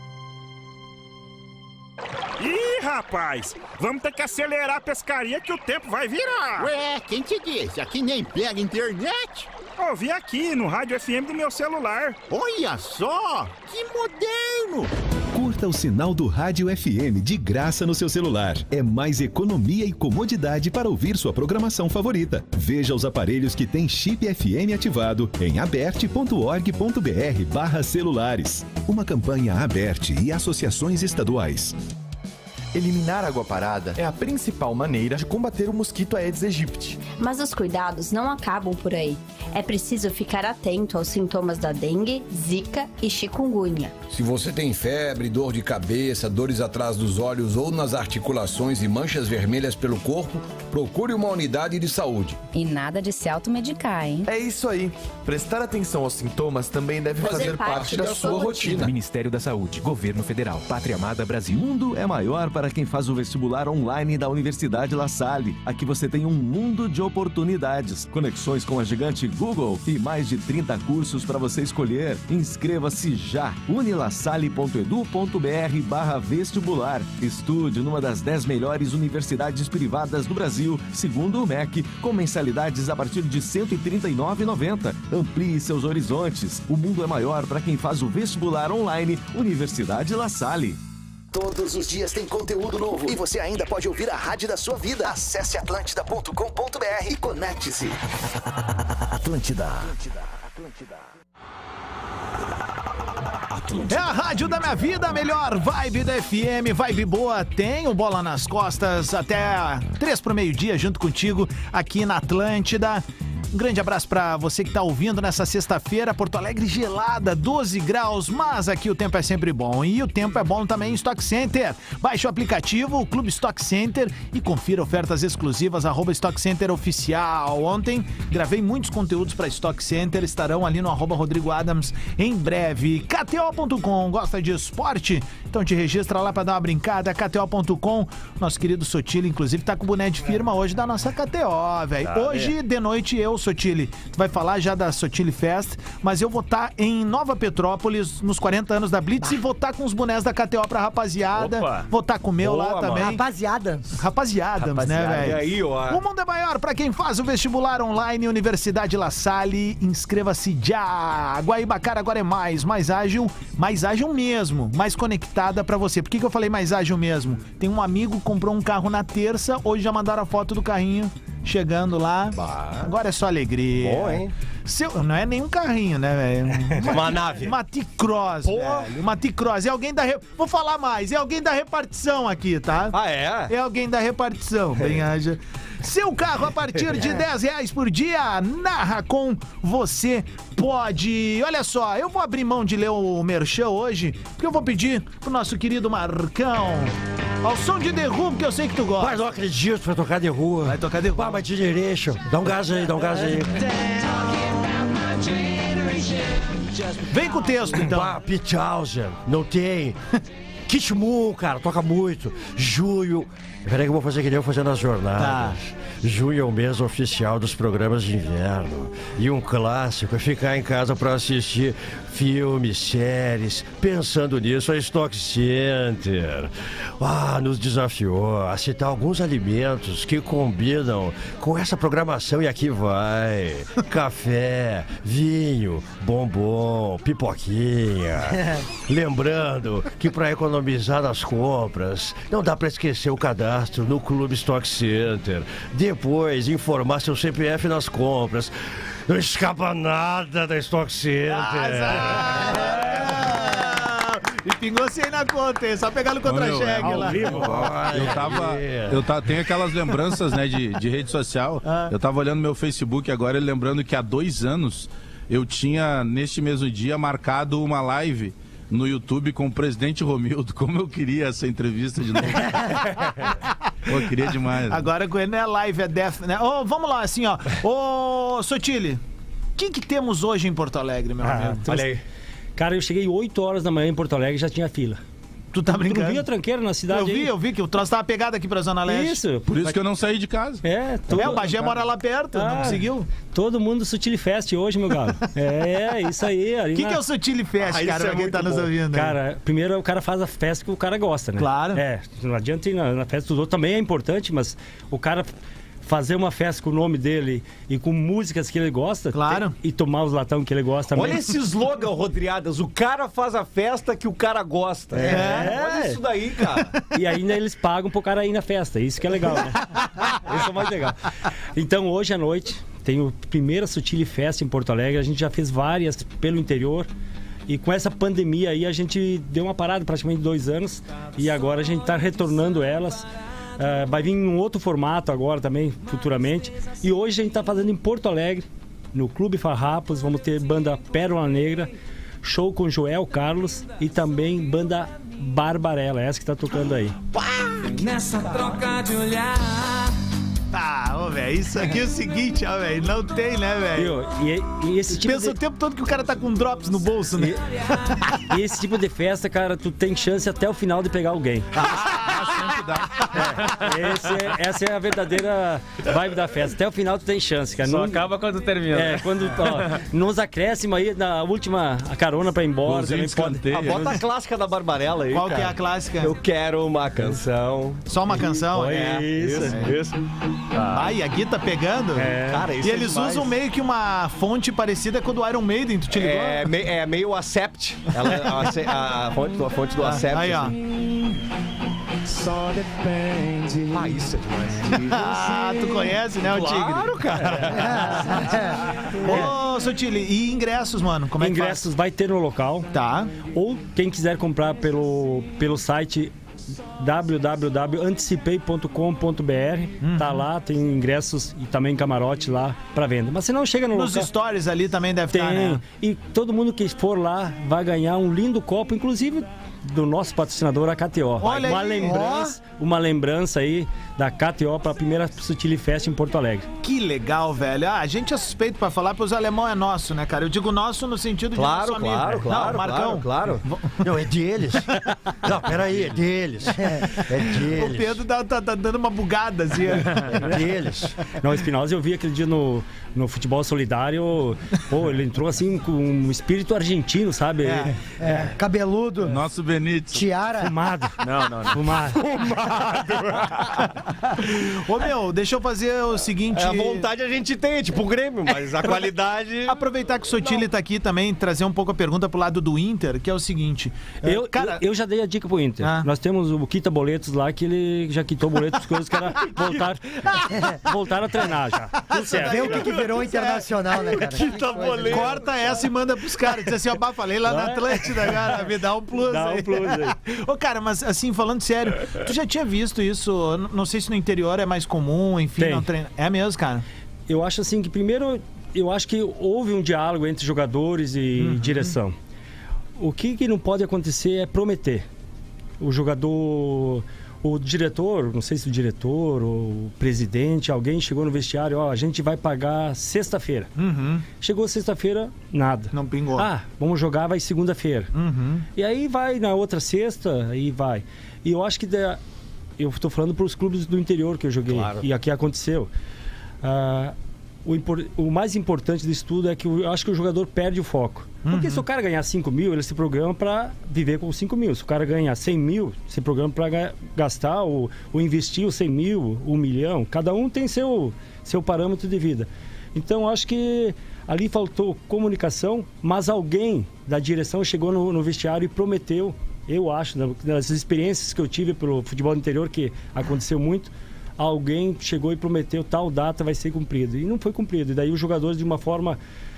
S22: Ih, rapaz, vamos ter que acelerar a pescaria que o tempo vai virar.
S23: Ué, quem te disse? Aqui nem pega internet.
S22: Ouvi aqui no rádio FM do meu celular.
S23: Olha só, que moderno!
S24: Curta o sinal do Rádio FM de graça no seu celular. É mais economia e comodidade para ouvir sua programação favorita. Veja os aparelhos que têm chip FM ativado em aberte.org.br/celulares. Uma campanha Aberte e associações estaduais.
S25: Eliminar água parada é a principal maneira de combater o mosquito Aedes aegypti.
S26: Mas os cuidados não acabam por aí.
S4: É preciso ficar atento aos sintomas da dengue, zika e chikungunya.
S5: Se você tem febre, dor de cabeça, dores atrás dos olhos ou nas articulações e manchas vermelhas pelo corpo, procure uma unidade de saúde.
S6: E nada de se automedicar, hein?
S25: É isso aí. Prestar atenção aos sintomas também deve fazer parte da sua rotina.
S8: Ministério da Saúde, Governo Federal, Pátria Amada Brasil. O mundo é maior para quem faz o vestibular online da Universidade La Salle. Aqui você tem um mundo de oportunidades, conexões com a gigante Google e mais de 30 cursos para você escolher. Inscreva-se já. unilasalle.edu.br/vestibular. Estude numa das 10 melhores universidades privadas do Brasil, segundo o MEC, com mensalidades a partir de R$ 139,90. Amplie seus horizontes. O mundo é maior para quem faz o vestibular online Universidade La Salle.
S1: Todos os dias tem conteúdo novo e você ainda pode ouvir a rádio da sua vida. Acesse atlântida.com.br e conecte-se. Atlântida.
S12: É a rádio da minha vida, a melhor vibe da FM, vibe boa. Tem o Bola nas Costas até 3 pro meio-dia junto contigo aqui na Atlântida. Um grande abraço pra você que tá ouvindo nessa sexta-feira. Porto Alegre gelada, 12 graus, mas aqui o tempo é sempre bom. E o tempo é bom também em Stock Center. Baixe o aplicativo, o Clube Stock Center, e confira ofertas exclusivas, @Stock Center Oficial. Ontem gravei muitos conteúdos pra Stock Center, estarão ali no @Rodrigo Adams em breve. KTO.com, gosta de esporte? Então te registra lá pra dar uma brincada. KTO.com, nosso querido Sotile, inclusive, tá com o boné de firma hoje da nossa KTO, velho. Hoje de noite eu, Sotile, tu vai falar já da Sotile Fest, mas eu vou estar em Nova Petrópolis nos 40 anos da Blitz e vou estar com os bonés da KTO pra rapaziada.
S17: Opa.
S12: Vou estar com o meu lá também. Rapaziadas, né, velho?
S17: E aí, ó.
S12: O mundo é maior pra quem faz o vestibular online Universidade La Salle. Inscreva-se já. Guaibacara agora é mais ágil mesmo, mais conectada pra você. Por que eu falei mais ágil mesmo? Tem um amigo que comprou um carro na terça, hoje já mandaram a foto do carrinho chegando lá. Agora é só alegria.
S17: Bom, hein?
S12: Não é nem um carrinho, né, velho?
S17: Uma nave.
S12: Uma T-Cross, velho. Uma T-Cross. É alguém da... Vou falar mais. É alguém da repartição aqui, tá?
S17: Ah, é?
S12: É alguém da repartição. Bem, haja. Seu carro a partir de R$10 por dia. Na Racon você pode. Olha só, eu vou abrir mão de ler o merchan hoje, porque eu vou pedir pro nosso querido Marcão, ao som de The Who, que eu sei que tu gosta.
S18: Mas não acredito, vai tocar The Who.
S12: Vai tocar The Who.
S18: Mas Generation. Dá um gás aí.
S12: Vem com o texto, então.
S18: Pete Townshend, não tem. Kit Moon, cara, toca muito. Junho. Peraí que eu vou fazer que nem eu fazendo as jornadas.
S12: Tá.
S18: Junho é o mês oficial dos programas de inverno. E um clássico é ficar em casa pra assistir filmes, séries. Pensando nisso, a Stock Center nos desafiou a citar alguns alimentos que combinam com essa programação. E aqui vai: café, vinho, bombom, pipoquinha. Lembrando que para economizar nas compras, não dá para esquecer o cadastro no Clube Stock Center. Depois, informar seu CPF nas compras. Não escapa nada da Stock Center.
S12: E pingou 100 na conta, hein? Só pegar no contra-cheque lá.
S16: Tenho aquelas lembranças, né, de rede social. Eu tava olhando meu Facebook agora e lembrando que há 2 anos eu tinha, neste mesmo dia, marcado uma live no YouTube com o presidente Romildo. Como eu queria essa entrevista de novo. Pô, queria demais.
S12: Agora com ele não é live, é death, né? Vamos lá, assim, ó. Ô, Sotile, o que temos hoje em Porto Alegre, meu amigo?
S14: Olha aí. Cara, eu cheguei 8 horas da manhã em Porto Alegre e já tinha fila.
S12: Tu tá brincando?
S14: Tu não viu a tranqueira na cidade?
S12: Eu vi que o troço tava pegado aqui pra Zona Leste.
S14: Isso.
S16: Por isso que eu não saí de casa.
S12: O Bagé mora lá perto, não conseguiu?
S14: Todo mundo Sotile Fest hoje, meu galo. Isso aí.
S12: O que é o Sotile Fest, cara, pra quem tá nos ouvindo?
S14: Cara, primeiro o cara faz a festa que o cara gosta, né?
S12: Claro.
S14: Não adianta ir na festa dos outros, também é importante, mas o cara fazer uma festa com o nome dele e com músicas que ele gosta,
S12: claro,
S14: e tomar os latão que ele gosta também.
S17: Olha esse slogan, Rodriadas, o cara faz a festa que o cara gosta. Olha isso daí, cara.
S14: E ainda eles pagam pro cara ir na festa, isso que é legal, né? Isso é mais legal. Então, hoje à noite, tem a primeira Sotile Fest em Porto Alegre, a gente já fez várias pelo interior. E com essa pandemia aí, a gente deu uma parada praticamente 2 anos, e agora a gente tá retornando elas. Vai vir em um outro formato agora também, futuramente. E hoje a gente está fazendo em Porto Alegre, no Clube Farrapos, vamos ter banda Pérola Negra, show com Joel Carlos e também banda Barbarella, essa que tá tocando aí.
S3: Nessa troca de olhar.
S12: Ô, velho, isso aqui é o seguinte, ó, velho, não tem, né, velho?
S14: E esse tipo
S12: Pensa o tempo todo que o cara tá com drops no bolso, né?
S14: E esse tipo de festa, cara, tu tem chance até o final de pegar alguém. Essa é a verdadeira vibe da festa. Até o final tu tem chance, cara.
S15: Só acaba quando termina.
S14: Quando, nos acréscimos aí, na última a carona pra ir embora.
S17: Bota a clássica da Barbarella aí.
S12: Qual
S17: cara.
S12: que é a clássica?
S17: Eu quero uma canção.
S12: Só uma canção?
S17: Isso.
S12: Ai, a Gui tá pegando?
S17: Cara, isso
S12: e eles usam meio que uma fonte parecida com a do Iron Maiden, tu te ligou?
S17: É meio Accept. A fonte do Accept.
S12: Aí, ó.
S23: Só depende.
S17: Isso é demais.
S12: Tu conhece, né, o Tigre?
S17: Claro, cara.
S12: Ô, Sotile, e ingressos, mano? Como é que
S14: ingressos vai ter no local.
S12: Tá.
S14: Ou quem quiser comprar pelo site www.anticipei.com.br, tá lá, tem ingressos e também camarote lá pra venda. Mas se não chega no
S12: Nos
S14: local,
S12: stories ali também deve
S14: tem,
S12: estar, né?
S14: E todo mundo que for lá vai ganhar um lindo copo, inclusive do nosso patrocinador, a KTO.
S12: Olha aí,
S14: uma lembrança aí da KTO para a primeira Sotile Fest em Porto Alegre.
S12: Que legal, velho. A gente é suspeito pra falar, porque os alemão é nosso, né, cara? Eu digo nosso no sentido de nosso amigo.
S17: Claro,
S12: não, Marcão.
S17: claro.
S18: Não, é deles. Não, peraí, é deles. É deles.
S12: O Pedro tá dando uma bugada, assim.
S18: É deles.
S14: Não, o Espinosa eu vi aquele dia no futebol solidário, ele entrou assim com um espírito argentino, sabe?
S18: Cabeludo.
S16: Nosso Benítez.
S18: Tiara.
S14: Fumado.
S15: Não.
S14: Fumado.
S12: Ô, meu, deixa eu fazer o seguinte...
S17: A vontade a gente tem, tipo o Grêmio, mas a qualidade...
S12: Aproveitar que o Sotile tá aqui também, trazer um pouco a pergunta pro lado do Inter, que é o seguinte...
S14: Eu já dei a dica pro Inter. Nós temos o Quita Boletos lá, que ele já quitou boletos, coisas que era voltar a treinar já. Tudo certo.
S18: Vê o que virou internacional, né, cara?
S17: Quita Boletos.
S12: Corta essa e manda pros caras. Diz assim, ó, falei lá na Atlântida, cara, me dá um plus aí. Ô, cara, mas assim, falando sério, tu já tinha visto isso? Não sei se no interior é mais comum, enfim, não treina. É mesmo, cara?
S14: Eu acho assim que primeiro, eu acho que houve um diálogo entre jogadores e direção. O que não pode acontecer é prometer. O jogador, o diretor, não sei se o diretor ou o presidente, alguém chegou no vestiário, a gente vai pagar sexta-feira. Chegou sexta-feira, nada.
S12: Não pingou.
S14: Vamos jogar, vai segunda-feira. E aí vai na outra sexta, aí vai. E eu acho que eu estou falando para os clubes do interior que eu joguei. Claro. E aqui aconteceu. O mais importante disso tudo é que eu acho que o jogador perde o foco. Porque se o cara ganhar 5 mil, ele se programa para viver com 5 mil. Se o cara ganhar 100 mil, se programa para gastar ou investir os 100 mil, 1 milhão. Cada um tem seu parâmetro de vida. Então, acho que ali faltou comunicação, mas alguém da direção chegou no vestiário e prometeu, eu acho, das experiências que eu tive pelo futebol do interior, que aconteceu muito, alguém chegou e prometeu tal data vai ser cumprida. E não foi cumprido. E daí os jogadores, de uma forma...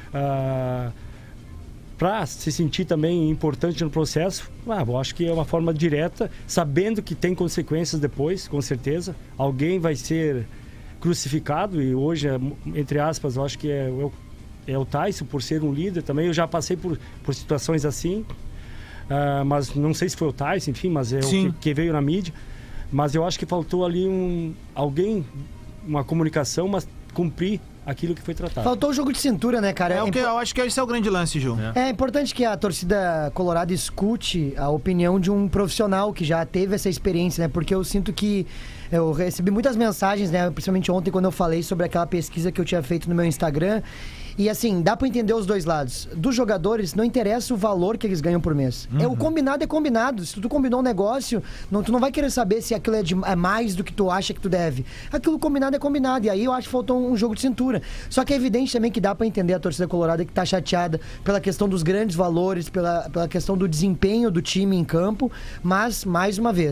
S14: para se sentir também importante no processo, eu acho que é uma forma direta, sabendo que tem consequências depois, com certeza. Alguém vai ser crucificado e hoje, entre aspas, eu acho que é o Tyson, por ser um líder também. Eu já passei por situações assim, mas não sei se foi o Tyson, enfim, mas é o que veio na mídia. Mas eu acho que faltou ali uma comunicação, mas cumprir aquilo que foi tratado.
S18: Faltou o jogo de cintura, né, cara?
S12: Eu acho que esse é o grande lance, Gil.
S18: É importante que a torcida colorada escute a opinião de um profissional que já teve essa experiência, né? Porque eu sinto que eu recebi muitas mensagens, né? Principalmente ontem, quando eu falei sobre aquela pesquisa que eu tinha feito no meu Instagram. E assim, dá pra entender os dois lados. Dos jogadores, não interessa o valor que eles ganham por mês. O combinado é combinado. Se tu combinou um negócio, tu não vai querer saber se aquilo é mais do que tu acha que tu deve. Aquilo combinado é combinado. E aí eu acho que faltou um jogo de cintura. Só que é evidente também que dá pra entender a torcida colorada que tá chateada pela questão dos grandes valores, pela questão do desempenho do time em campo. Mas, mais uma vez,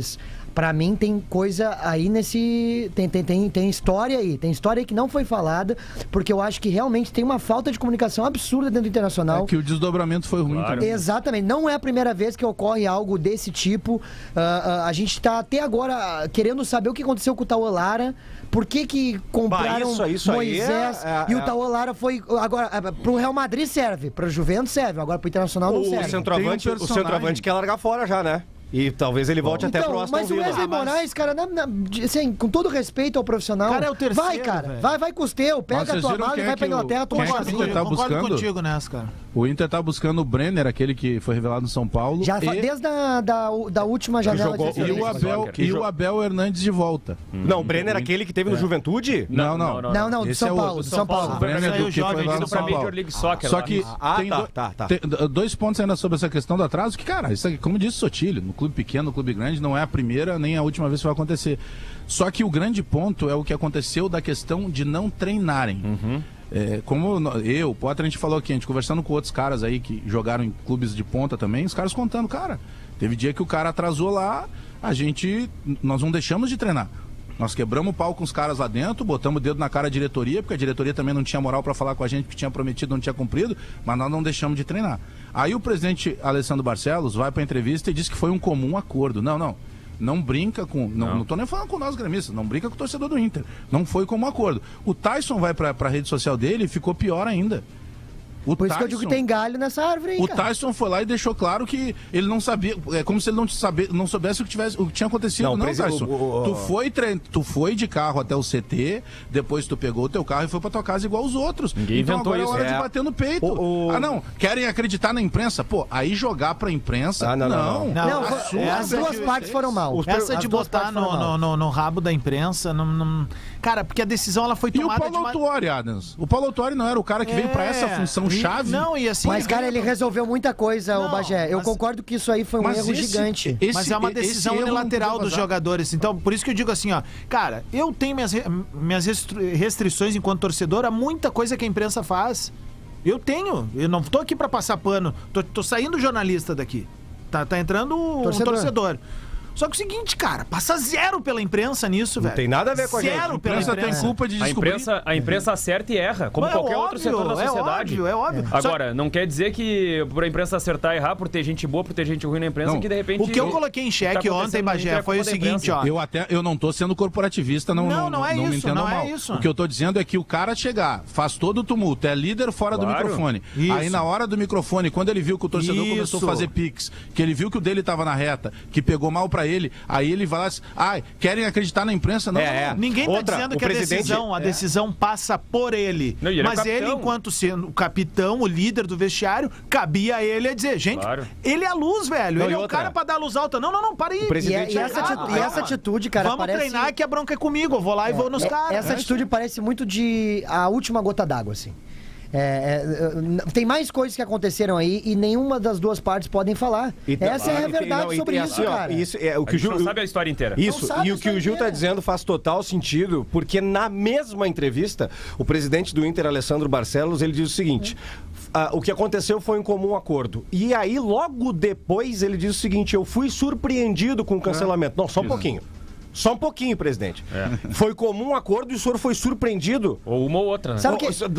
S2: Pra mim tem coisa aí nesse... Tem história aí. Tem história aí que não foi falada, porque eu acho que realmente tem uma falta de comunicação absurda dentro do Internacional.
S16: É que o desdobramento foi ruim também.
S2: Exatamente. Não é a primeira vez que ocorre algo desse tipo. A gente tá até agora querendo saber o que aconteceu com o Tauolara. Por que compraram
S17: isso
S2: Moisés e o Tauolara foi... Agora, pro Real Madrid serve, pro Juventus serve, agora pro Internacional não serve.
S17: O centroavante quer largar fora já, né? E talvez ele volte até pro Aston Villa.
S2: Mas o Wesley Moraes, cara, assim, com todo respeito ao profissional...
S12: Cara, é o terceiro,
S2: vai, cara. Vai com os teus. Pega a tua mala e vai pra Inglaterra.
S12: Concordo contigo nessa, cara.
S16: O Inter tá buscando o Brenner, aquele que foi revelado no São Paulo.
S2: Já desde da última janela de
S16: E o Abel Hernandes de volta.
S17: Não, o Brenner aquele que teve no Juventude?
S16: Não,
S2: do São Paulo.
S16: São Paulo. O Brenner do que foi lá no São Paulo. Só que tem 2 pontos ainda sobre essa questão do atraso, que, cara, isso aqui, como disse o Sotilho, no clube pequeno, no clube grande, não é a primeira nem a última vez que vai acontecer. Só que o grande ponto é o que aconteceu da questão de não treinarem. Como o Potter, a gente falou aqui, a gente conversando com outros caras aí que jogaram em clubes de ponta também, os caras contando, cara, teve dia que o cara atrasou lá, nós não deixamos de treinar. Nós quebramos o pau com os caras lá dentro, botamos o dedo na cara da diretoria, porque a diretoria também não tinha moral para falar com a gente, porque tinha prometido, não tinha cumprido, mas nós não deixamos de treinar. Aí o presidente Alessandro Barcelos vai para a entrevista e diz que foi um comum acordo. Não brinca com... Não tô nem falando com nós gremistas, não brinca com o torcedor do Inter. Não foi comum acordo. O Tyson vai para a rede social dele e ficou pior ainda.
S2: Por isso que eu digo que tem galho nessa árvore aí,
S16: O Tyson foi lá e deixou claro que ele não sabia, é como se ele não soubesse o que tinha acontecido. Não, Tyson. Tu foi de carro até o CT, depois tu pegou o teu carro e foi pra tua casa igual os outros.
S15: Ninguém
S16: então
S15: inventou
S16: agora
S15: isso.
S16: É hora de bater no peito. Querem acreditar na imprensa? Pô, aí jogar pra imprensa, não.
S2: As duas partes foram mal.
S12: Essa de botar no rabo da imprensa, não... Cara, porque a decisão ela foi tomada...
S16: E o Paulo Autuori, Adams? O Paulo Autuori não era o cara que veio pra essa função chave?
S2: Mas, cara, ele resolveu muita coisa, o Bagé. Eu concordo que isso aí foi um erro gigante.
S12: Mas é uma decisão unilateral dos jogadores. Então, por isso que eu digo assim, ó. Cara, eu tenho minhas restrições enquanto torcedor a muita coisa que a imprensa faz. Eu não tô aqui pra passar pano. Tô saindo jornalista daqui. Tá entrando um torcedor. Só que o seguinte, cara, passa zero pela imprensa nisso, velho.
S17: Não tem nada a ver com a gente.
S12: Zero pela imprensa.
S16: Tem culpa de descobrir.
S15: A imprensa acerta e erra, como qualquer outro setor da sociedade.
S12: É óbvio.
S15: Agora, não quer dizer que por a imprensa acertar e errar, por ter gente boa, por ter gente ruim na imprensa, que de repente...
S12: O que eu coloquei em xeque ontem, Bagé, foi o seguinte, ó.
S16: Eu não tô sendo corporativista, não me entendam mal. O que eu tô dizendo é que o cara chegar, faz todo o tumulto, é líder fora do microfone.
S12: Isso.
S16: Aí na hora do microfone, quando ele viu que o torcedor começou a fazer pix, que ele viu que o dele tava na reta, que pegou mal pra ele, aí ele vai lá, querem acreditar na imprensa? Não.
S12: Ninguém tá dizendo que a decisão passa por ele.
S15: Não,
S12: mas ele, enquanto sendo o capitão, o líder do vestiário, cabia a ele a dizer, gente, ele é a luz, velho. Ele é o cara pra dar luz alta. Não, para aí.
S2: E essa atitude, cara,
S12: vamos treinar que a bronca é comigo. Eu vou lá e vou nos caras.
S2: Essa atitude parece muito de a última gota d'água, assim. Tem mais coisas que aconteceram aí e nenhuma das duas partes podem falar. Essa é a verdade sobre isso, cara.
S17: Isso é o que o Gil
S15: não sabe a história inteira.
S17: Isso, e o que o Gil tá dizendo faz total sentido, porque na mesma entrevista, o presidente do Inter, Alessandro Barcelos, ele diz o seguinte: o que aconteceu foi um comum acordo. E aí, logo depois, ele diz o seguinte: eu fui surpreendido com o cancelamento. Não, só um pouquinho. Só um pouquinho, presidente. Foi comum acordo e o senhor foi surpreendido.
S15: Ou uma ou outra, né?
S2: Sabe o que é isso,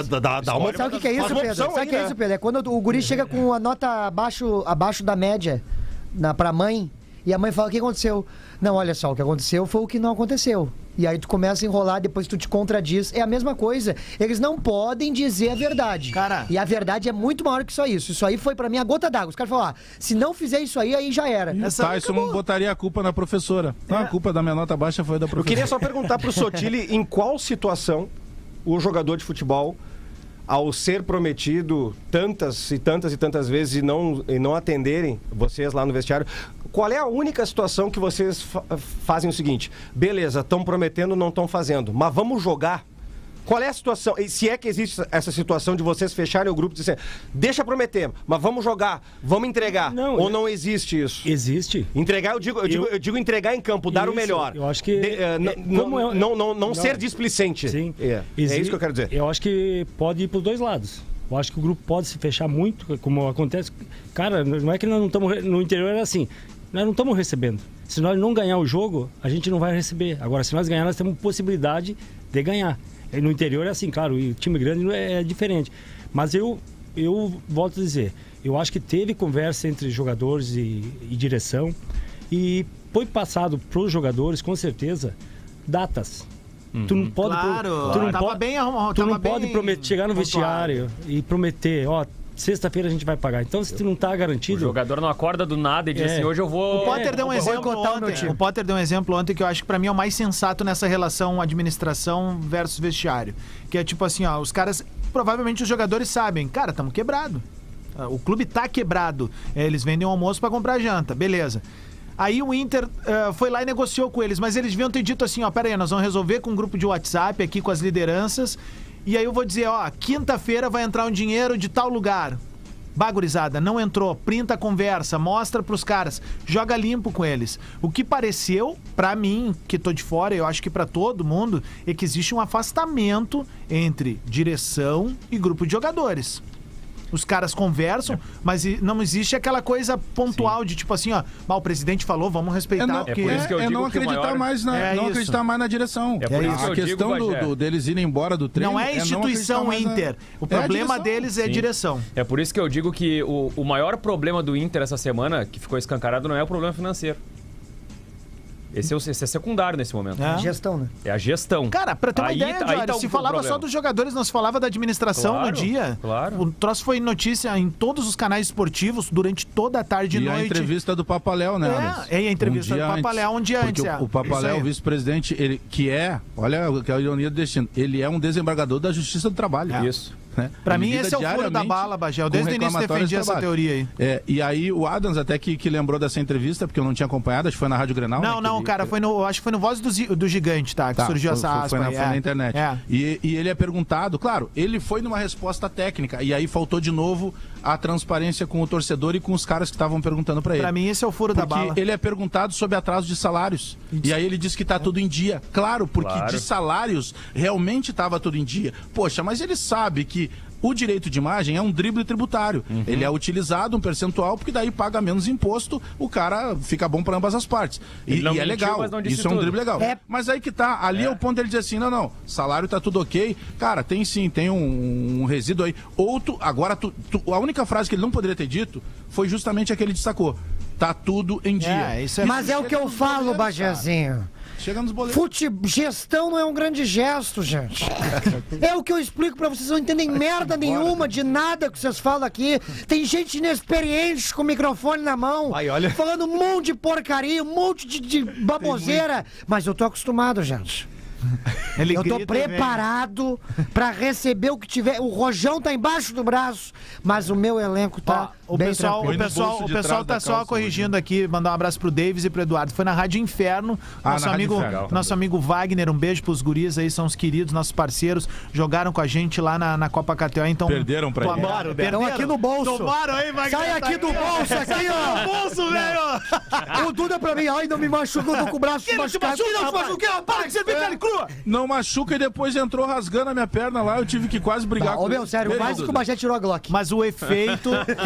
S2: Pedro? Sabe o que é isso, Pedro? É quando o guri chega com a nota abaixo da média pra mãe, e a mãe fala, o que aconteceu? Não, olha só, o que aconteceu foi o que não aconteceu. E aí tu começa a enrolar, depois tu te contradiz. É a mesma coisa. Eles não podem dizer a verdade.
S12: Cara,
S2: e a verdade é muito maior que só isso. Isso aí foi pra mim a gota d'água. Os caras falaram, se não fizer isso aí já era.
S16: Tyson não botaria a culpa na professora. Não, a culpa da minha nota baixa foi da professora.
S17: Eu queria só perguntar pro Sotile em qual situação o jogador de futebol, ao ser prometido tantas e tantas vezes e não atenderem vocês lá no vestiário, qual é a única situação que vocês fazem o seguinte: beleza, estão prometendo, não estão fazendo, mas vamos jogar? Qual é a situação? E se é que existe essa situação de vocês fecharem o grupo e dizer, deixa prometer, mas vamos jogar, vamos entregar? Não, ou não existe isso?
S14: Existe.
S17: Entregar, eu digo entregar em campo, dar o melhor.
S14: Eu acho que...
S17: não ser displicente.
S14: Sim.
S17: É isso que eu quero dizer.
S14: Eu acho que pode ir para os dois lados. Eu acho que o grupo pode se fechar muito, como acontece. Cara, não é que nós não estamos... No interior é assim, nós não estamos recebendo. Se nós não ganhar o jogo, a gente não vai receber. Agora, se nós ganhar, nós temos possibilidade de ganhar. E no interior é assim, claro, o time grande é diferente. Mas eu volto a dizer, eu acho que teve conversa entre jogadores e direção e foi passado para os jogadores, com certeza, datas. Tu não pode, tu não pode prometer, chegar no vestiário e prometer, ó, sexta-feira a gente vai pagar. Então, se tu não tá garantido...
S15: O jogador não acorda do nada e diz assim, hoje eu vou...
S12: O Potter deu um exemplo ontem. O Potter deu um exemplo ontem que eu acho que pra mim é o mais sensato nessa relação administração versus vestiário. Que é tipo assim, ó, os caras... Provavelmente os jogadores sabem, cara, estamos quebrado. O clube tá quebrado. Eles vendem um almoço pra comprar janta, beleza. Aí o Inter foi lá e negociou com eles, mas eles deviam ter dito assim, ó, pera aí, nós vamos resolver com um grupo de WhatsApp aqui com as lideranças, e aí eu vou dizer, ó, quinta-feira vai entrar um dinheiro de tal lugar. Bagurizada, não entrou, printa a conversa, mostra pros caras, joga limpo com eles. O que pareceu, pra mim, que tô de fora, eu acho que pra todo mundo, é que existe um afastamento entre direção e grupo de jogadores. Os caras conversam, mas não existe aquela coisa pontual de tipo assim, ó, o presidente falou, vamos respeitar.
S16: Por isso que eu digo não acreditar mais na direção.
S15: É por isso que
S16: a questão deles irem embora do treino.
S12: Não é instituição Inter. O problema deles é a direção.
S15: É por isso que eu digo que o maior problema do Inter essa semana, que ficou escancarado, não é o problema financeiro. Esse é secundário nesse momento.
S2: É a gestão, né?
S15: É a gestão.
S12: Cara, pra ter uma ideia, Diário, se falava só dos jogadores, não se falava da administração no dia.
S15: Claro.
S12: O troço foi notícia em todos os canais esportivos durante toda a tarde e noite.
S16: A entrevista do Papaléu, né?
S12: A entrevista do Papaléu um dia antes.
S16: O Papaléu, o vice-presidente, ele que é, olha a ironia do destino, ele é um desembargador da Justiça do Trabalho.
S15: Isso.
S16: Né?
S12: Pra mim esse é o furo da bala, Bagel. Desde o início defendi essa teoria aí.
S16: E aí o Adams até que lembrou dessa entrevista, porque eu não tinha acompanhado, acho que foi na Rádio Grenal.
S12: Não, cara, acho que foi no Voz do Gigante, tá? Que surgiu essa aspa.
S16: Foi na internet. E ele é perguntado, claro, ele foi numa resposta técnica, e aí faltou de novo a transparência com o torcedor e com os caras que estavam perguntando pra ele.
S12: Pra mim esse é o furo da bala.
S16: Porque ele é perguntado sobre atraso de salários. E aí ele diz que tá tudo em dia. Claro, porque de salários realmente tava tudo em dia. Poxa, mas ele sabe que o direito de imagem é um drible tributário. Ele é utilizado um percentual, porque daí paga menos imposto, o cara fica bom para ambas as partes. E é legal. Isso é um drible legal. Mas aí que tá, ali é o ponto dele dizer assim, não, salário tá tudo ok. Cara, tem sim, tem um resíduo aí. A única frase que ele não poderia ter dito foi justamente a que ele destacou. Tá tudo em dia.
S2: Mas é o que eu falo, Bajazinho.
S16: Chega nos boletos.
S2: Gestão não é um grande gesto, gente. É o que eu explico pra vocês, não entendem merda nenhuma de nada que vocês falam aqui. Tem gente inexperiente com o microfone na mão, falando um monte de porcaria, um monte de baboseira. Mas eu tô acostumado, gente. Eu tô preparado pra receber o que tiver. O rojão tá embaixo do braço, mas o meu elenco tá bem tranquilo.
S12: O pessoal tá só corrigindo aqui, mandar um abraço pro Davis e pro Eduardo. Foi na Rádio Inferno. Nosso amigo Wagner, um beijo pros guris aí, são os queridos, nossos parceiros, jogaram com a gente lá na Copa KTO, então...
S16: Perderam pra ele.
S2: Perderam aqui no bolso.
S12: Tomaram aí, Wagner.
S2: Sai aqui do bolso, aqui, ó.
S12: bolso, velho.
S2: O Duda pra mim, ai, não me machuca, eu tô com o braço machucado.
S12: Não te machuca, rapaz, que você fica ali crua.
S16: Não machuca e depois entrou rasgando a minha perna lá, eu tive que quase brigar com ele.
S2: Meu, sério, quase que o Bagé tirou a Glock.
S12: Mas o efeito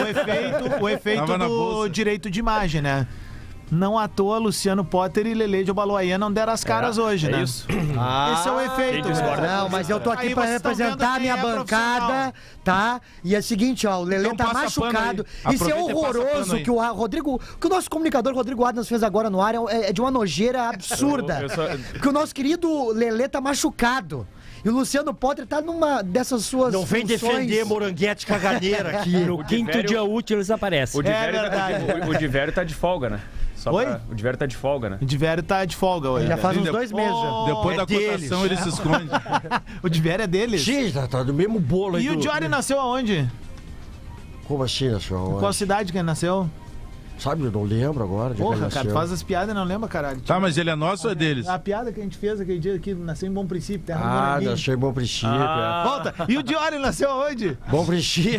S12: do direito de imagem, né? Não à toa, Luciano Potter e Lele de Obaloaiê não deram as caras hoje, né?
S15: Isso.
S12: Esse é o efeito.
S2: Não, mas eu tô aqui pra representar a minha bancada, tá? E é o seguinte, ó, o Lele tá machucado. Isso é horroroso que o nosso comunicador Rodrigo Adams fez agora no ar é de uma nojeira absurda. Porque o nosso querido Lele tá machucado. E o Luciano Potter tá numa dessas suas
S18: Não vem defender Moranguete caganeira aqui.
S14: No quinto dia útil eles aparecem.
S15: O Divério tá de folga, né? O Divério tá de folga, né?
S12: O Divério tá de folga hoje.
S2: Já faz uns 2 meses.
S16: Depois da cotação ele se esconde.
S12: O Divério é deles?
S18: Sim, tá do mesmo bolo aí.
S12: E o Jory nasceu aonde?
S18: Como assim nasceu aonde?
S12: Em qual cidade que ele nasceu?
S18: Sabe, eu não lembro agora.
S12: Porra, cara, faz as piadas e não lembra, caralho.
S16: Tá, mas ele é nosso ou é deles?
S12: A piada que a gente fez aquele dia aqui, nasceu em Bom Princípio, terra do Moranguinho.
S18: Nasceu em Bom Princípio.
S12: Volta. E o Diori nasceu aonde?
S18: Bom Princípio.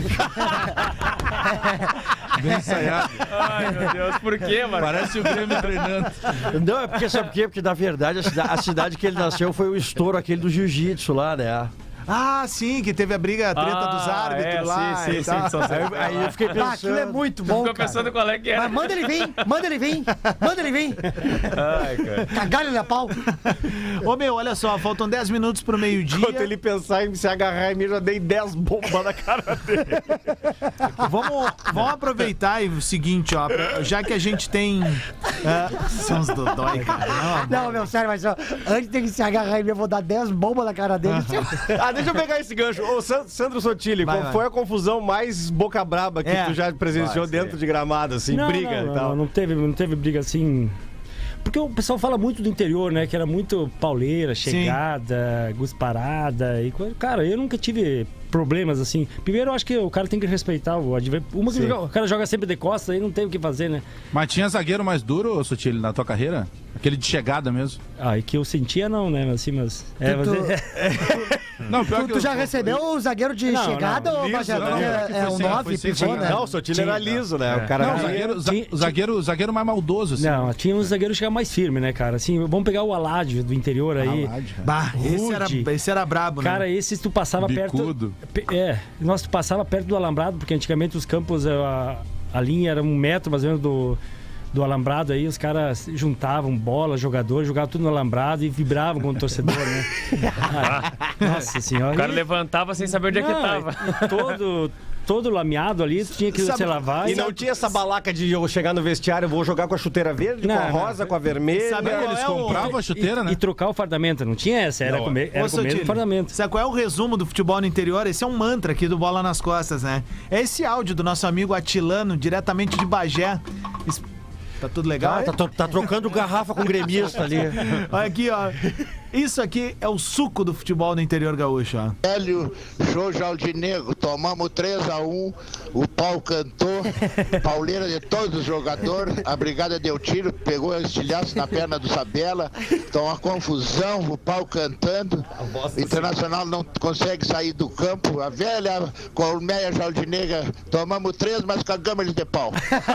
S16: Bem ensaiado.
S15: Ai, meu Deus, por quê, mano?
S16: Parece o Grêmio treinando.
S18: Não, é porque, sabe por quê? Porque, na verdade, a cidade que ele nasceu foi o estouro aquele do jiu-jitsu lá, né?
S12: Ah, sim, que teve a briga, a treta dos árbitros lá.
S15: Sim.
S12: Aí eu fiquei pensando.
S2: Aquilo é muito bom,
S15: Ficou pensando qual é que era.
S2: Mas manda ele vir.
S15: Ai, cara.
S2: Cagalho na pau.
S12: Ô, meu, olha só, faltam 10 minutos pro meio-dia.
S17: Enquanto ele pensar em se agarrar em mim, já dei 10 bombas na cara dele.
S12: Vamos aproveitar e o seguinte, ó, já que a gente tem... São os dodói, cara.
S2: Não, meu, sério, mas ó, antes de ele se agarrar em mim, eu vou dar 10 bombas na cara dele.
S17: Deixa eu pegar esse gancho. Ô, Sandro Sotile, qual foi a confusão mais boca braba que tu já presenciou dentro de Gramado, assim, briga e tal?
S14: Não teve briga assim... Porque o pessoal fala muito do interior, né? Que era muito pauleira, chegada, gusparada e coisa. Cara, eu nunca tive problemas assim. Primeiro, eu acho que o cara tem que respeitar o adversário. O cara joga sempre de costas, aí não tem o que fazer, né?
S16: Mas tinha zagueiro mais duro, Sotile, na tua carreira? Aquele de chegada mesmo?
S14: E que eu sentia não, né? Assim, mas...
S12: Não, tu já recebeu o zagueiro de chegada ou é um 9 pivô, né?
S17: Não, o Sotile era liso, né? O cara
S16: zagueiro mais maldoso, assim.
S14: Não, tinha uns zagueiros que eram mais firmes, né, cara? Assim, vamos pegar o Aládio do interior aí.
S12: Esse era brabo, né?
S14: Cara, esse tu passava
S16: Bicudo.
S14: Nós passava perto do alambrado, porque antigamente os campos, a linha era 1 metro mais ou menos do alambrado aí, os caras juntavam bola, jogadores, jogavam tudo no alambrado e vibravam com o torcedor, né? Nossa senhora.
S15: O cara levantava sem saber onde é que tava.
S14: Todo lameado ali, tinha que se lavar.
S17: E não tinha essa balaca de eu chegar no vestiário, vou jogar com a chuteira verde, com a rosa, com a vermelha.
S16: Sabe que eles compravam a chuteira, né?
S14: E trocar o fardamento, não tinha essa, era comer o fardamento.
S12: Sabe qual é o resumo do futebol no interior? Esse é um mantra aqui do Bola nas Costas, né? É esse áudio do nosso amigo Atilano, diretamente de Bagé. Tá tudo legal?
S17: Tá trocando garrafa com gremista ali.
S12: Olha aqui, ó. Isso aqui é o suco do futebol no interior gaúcho, ó.
S7: Hélio, show Jaldinegro, tomamos 3-1, o pau cantou, pauleira de todos os jogadores, a brigada deu tiro, pegou o estilhaço na perna do Sabela, então uma confusão, o pau cantando, o Internacional não consegue sair do campo, a velha colmeia Jaldinegra, tomamos 3, mas cagamos eles de pau.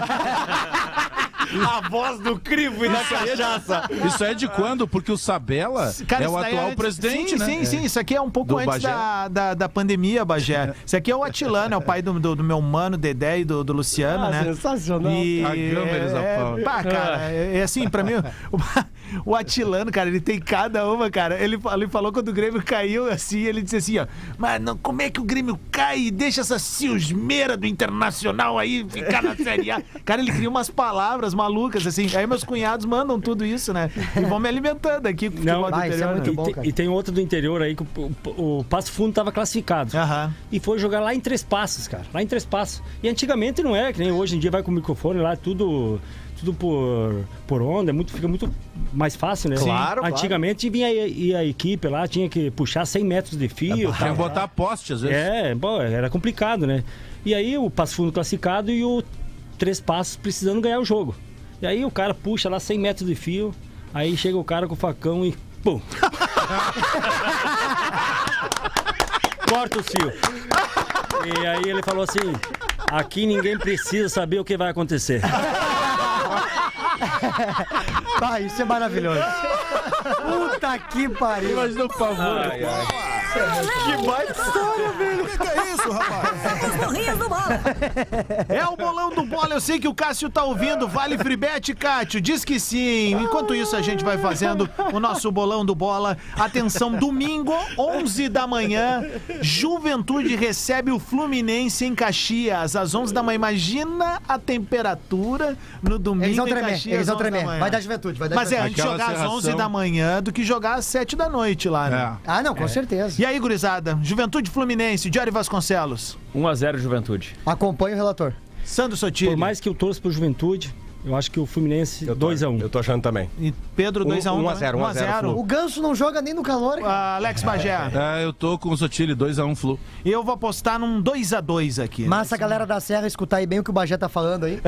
S17: A voz do crivo e da cachaça.
S16: Isso é de quando? Porque o Sabela é o atual presidente, né?
S12: Sim. Isso aqui é um pouco antes da pandemia, Bagé. Isso aqui é o Atilano, é o pai do meu mano, Dedé e do Luciano, né?
S17: Sensacional.
S12: Cara, é assim, pra mim, o Atilano, cara, ele tem cada uma, cara. Ele falou quando o Grêmio caiu, assim, ele disse assim, ó, mano, como é que o Grêmio cai e deixa essa cismeira do Internacional aí ficar na Série A? Cara, ele cria umas palavras malucas, assim. Aí meus cunhados mandam tudo isso, né? E vão me alimentando aqui com o futebol do interior.
S2: É muito bom, cara.
S14: E tem outro do interior aí que o Passo Fundo tava classificado. E foi jogar lá em Três Passos, cara. Lá em Três Passos. E antigamente não era, que nem hoje em dia vai com o microfone lá, tudo por onda, fica muito mais fácil, né?
S17: Claro.
S14: Antigamente vinha a equipe lá, tinha que puxar 100 metros de fio.
S16: Tinha que botar poste, às vezes.
S14: Era complicado, né? E aí o Passo Fundo classificado e o Três Passos precisando ganhar o jogo. E aí o cara puxa lá 100 metros de fio, aí chega o cara com o facão e pum! Corta o fio. E aí ele falou assim, aqui ninguém precisa saber o que vai acontecer.
S2: Isso é maravilhoso. Puta que pariu.
S16: Imagina, por favor.
S17: Que baita história, velho.
S12: O que é isso, rapaz?
S4: Morrinhas do Bola.
S12: É o bolão do Bola. Eu sei que o Cássio tá ouvindo. Vale Fribet, Cátio? Diz que sim. Enquanto isso, a gente vai fazendo o nosso bolão do Bola. Atenção, domingo, 11 da manhã, Juventude recebe o Fluminense em Caxias, às 11 da manhã. Imagina a temperatura no domingo em Caxias.
S2: Eles vão tremer. Vai dar Juventude.
S12: Mas antes de jogar às 11 da manhã do que jogar às 7 da noite lá, né?
S2: Não, com certeza.
S12: E aí, gurizada? Juventude Fluminense, Diário Vasconcelos.
S15: 1-0 Juventude.
S2: Acompanha o relator.
S12: Sandro Sotile.
S14: Por mais que eu torço pro Juventude, eu acho que o Fluminense 2-1.
S17: Eu tô achando também.
S12: E Pedro 2-1.
S17: 1-0.
S2: O Ganso não joga nem no calor.
S12: Alex Bagé.
S16: Eu tô com o Sotile, 2-1 Flu.
S12: Eu vou apostar num 2-2 aqui.
S2: Massa a galera da Serra escutar aí bem o que o Bagé tá falando aí.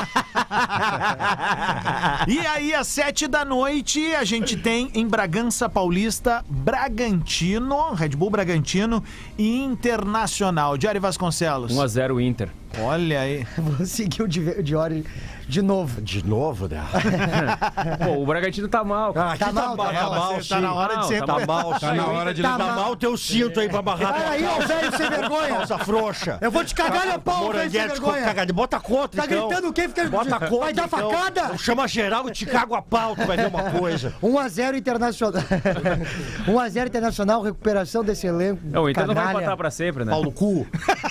S12: E aí, às 7 da noite, a gente tem em Bragança Paulista, Bragantino, Red Bull Bragantino e Internacional. Diário Vasconcelos.
S15: 1-0 Inter.
S12: Olha aí.
S2: Vou seguir o Diori De novo.
S18: De novo, né?
S15: Pô, o Bragantino tá mal.
S2: Tá mal,
S12: Tá na hora de ser.
S18: Tá mal,
S16: Tá na hora de levar.
S18: Tá mal o teu cinto aí pra amarrar.
S2: Vai aí, ô velho sem vergonha.
S18: Calça frouxa.
S2: Eu vou te cagar na pau, velho sem vergonha.
S18: Bota contra,
S2: Tá
S18: então.
S2: gritando o quê?
S18: Bota contra,
S2: vai dar
S18: então.
S2: facada?
S18: Chama geral e te cago a pau, tu vai ver uma coisa.
S2: 1-0 Internacional. 1-0 Internacional, recuperação desse elenco.
S15: Não, o Inter não vai empatar pra sempre, né?
S18: Pau no cu.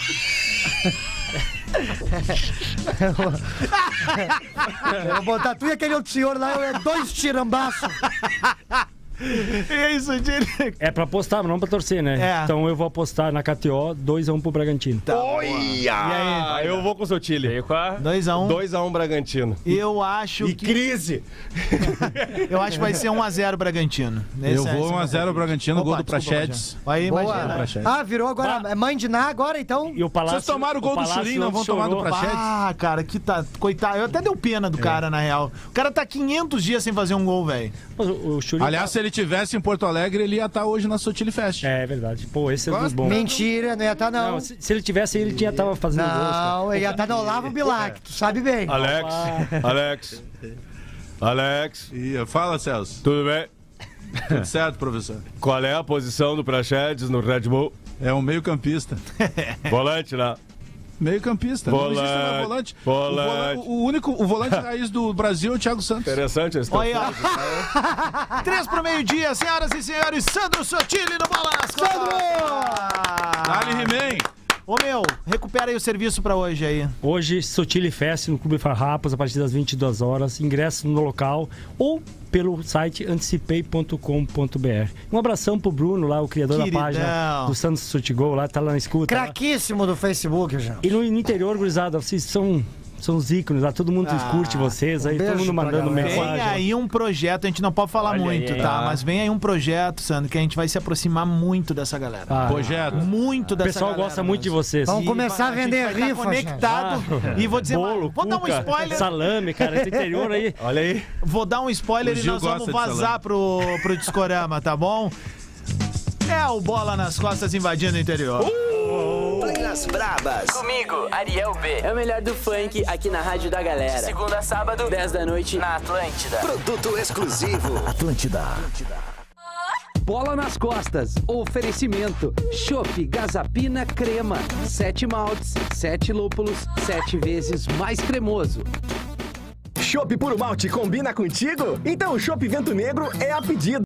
S2: Eu vou botar tu e aquele outro senhor lá, 2 tirambaços.
S12: E é isso, Dini.
S14: É pra apostar, mas não pra torcer, né?
S12: É.
S14: Então eu vou apostar na KTO 2-1 pro Bragantino.
S17: Olha! E aí? Eu vou com o seu Chile.
S12: 2-1.
S17: 2-1 Bragantino.
S12: Eu acho
S17: que... crise!
S12: Eu acho que vai ser 1-0 Bragantino.
S16: Eu vou 1-0 Bragantino, gol do Praxedes.
S12: Aí, imagina.
S2: Ah, virou agora. É mãe de Ná agora, então?
S14: E o Palácio...
S16: Vocês tomaram o gol do Churinho, não vão tomar do Praxedes?
S12: Ah, cara, que tá... Coitado. Eu até deu pena do cara, na real. O cara tá 500 dias sem fazer um gol, velho.
S16: Aliás, se ele tivesse em Porto Alegre, ele ia estar hoje na Sotile Fest.
S14: É verdade. Pô, esse é dos bons.
S2: Mentira, não ia estar, não.
S14: Se ele tivesse, ele tinha tava fazendo gols.
S2: Não, ele ia estar no Olavo Bilac, tu sabe bem.
S16: Alex. Fala, Celso.
S17: Tudo bem?
S16: Tudo certo, professor.
S17: Qual é a posição do Praxedes no Red Bull?
S16: É um meio-campista.
S17: Volante lá.
S16: Meio-campista.
S17: Volante.
S16: O volante raiz do Brasil é o Thiago Santos.
S17: Interessante esse
S12: Olha aí. 3 pro meio-dia, senhoras e senhores. Sandro Sotile no Bola nas Costas.
S16: Sandro! Dali He-Man.
S12: Ô, meu, recupera aí o serviço pra hoje aí.
S14: Hoje, Sotile Fest no Clube Farrapos, a partir das 22 horas. Ingresso no local ou pelo site anticipei.com.br. Um abração pro Bruno lá, o criador da página do Santos Sutigol, lá, tá lá na escuta.
S2: Craquíssimo do Facebook, já.
S14: E no interior, gurizada, vocês são os ícones lá, todo mundo curte vocês aí, todo mundo mandando mensagem.
S12: Vem aí um projeto, a gente não pode falar muito, tá? Mas vem aí um projeto, Sandro, que a gente vai se aproximar muito dessa galera.
S16: Projeto.
S12: Muito dessa galera.
S14: O pessoal gosta muito de vocês.
S2: Vamos começar a vender rifa,
S12: conectado. E vou dizer,
S14: bolo,
S12: vou dar um spoiler.
S14: Salame, cara, esse interior aí.
S17: Olha aí.
S12: Vou dar um spoiler e nós vamos vazar pro Discorama, tá bom? É o Bola nas Costas invadindo o interior.
S1: Play nas Brabas.
S9: Comigo, Ariel B. É o melhor do funk aqui na Rádio da Galera. De segunda a sábado, 10 da noite, na Atlântida.
S1: Produto exclusivo. Atlântida.
S10: Bola nas Costas. Oferecimento. Chopp Gazapina Crema. 7 maltes, 7 lúpulos, 7 vezes mais cremoso.
S11: Chopp Puro Malte combina contigo? Então o Chopp Vento Negro é a pedida.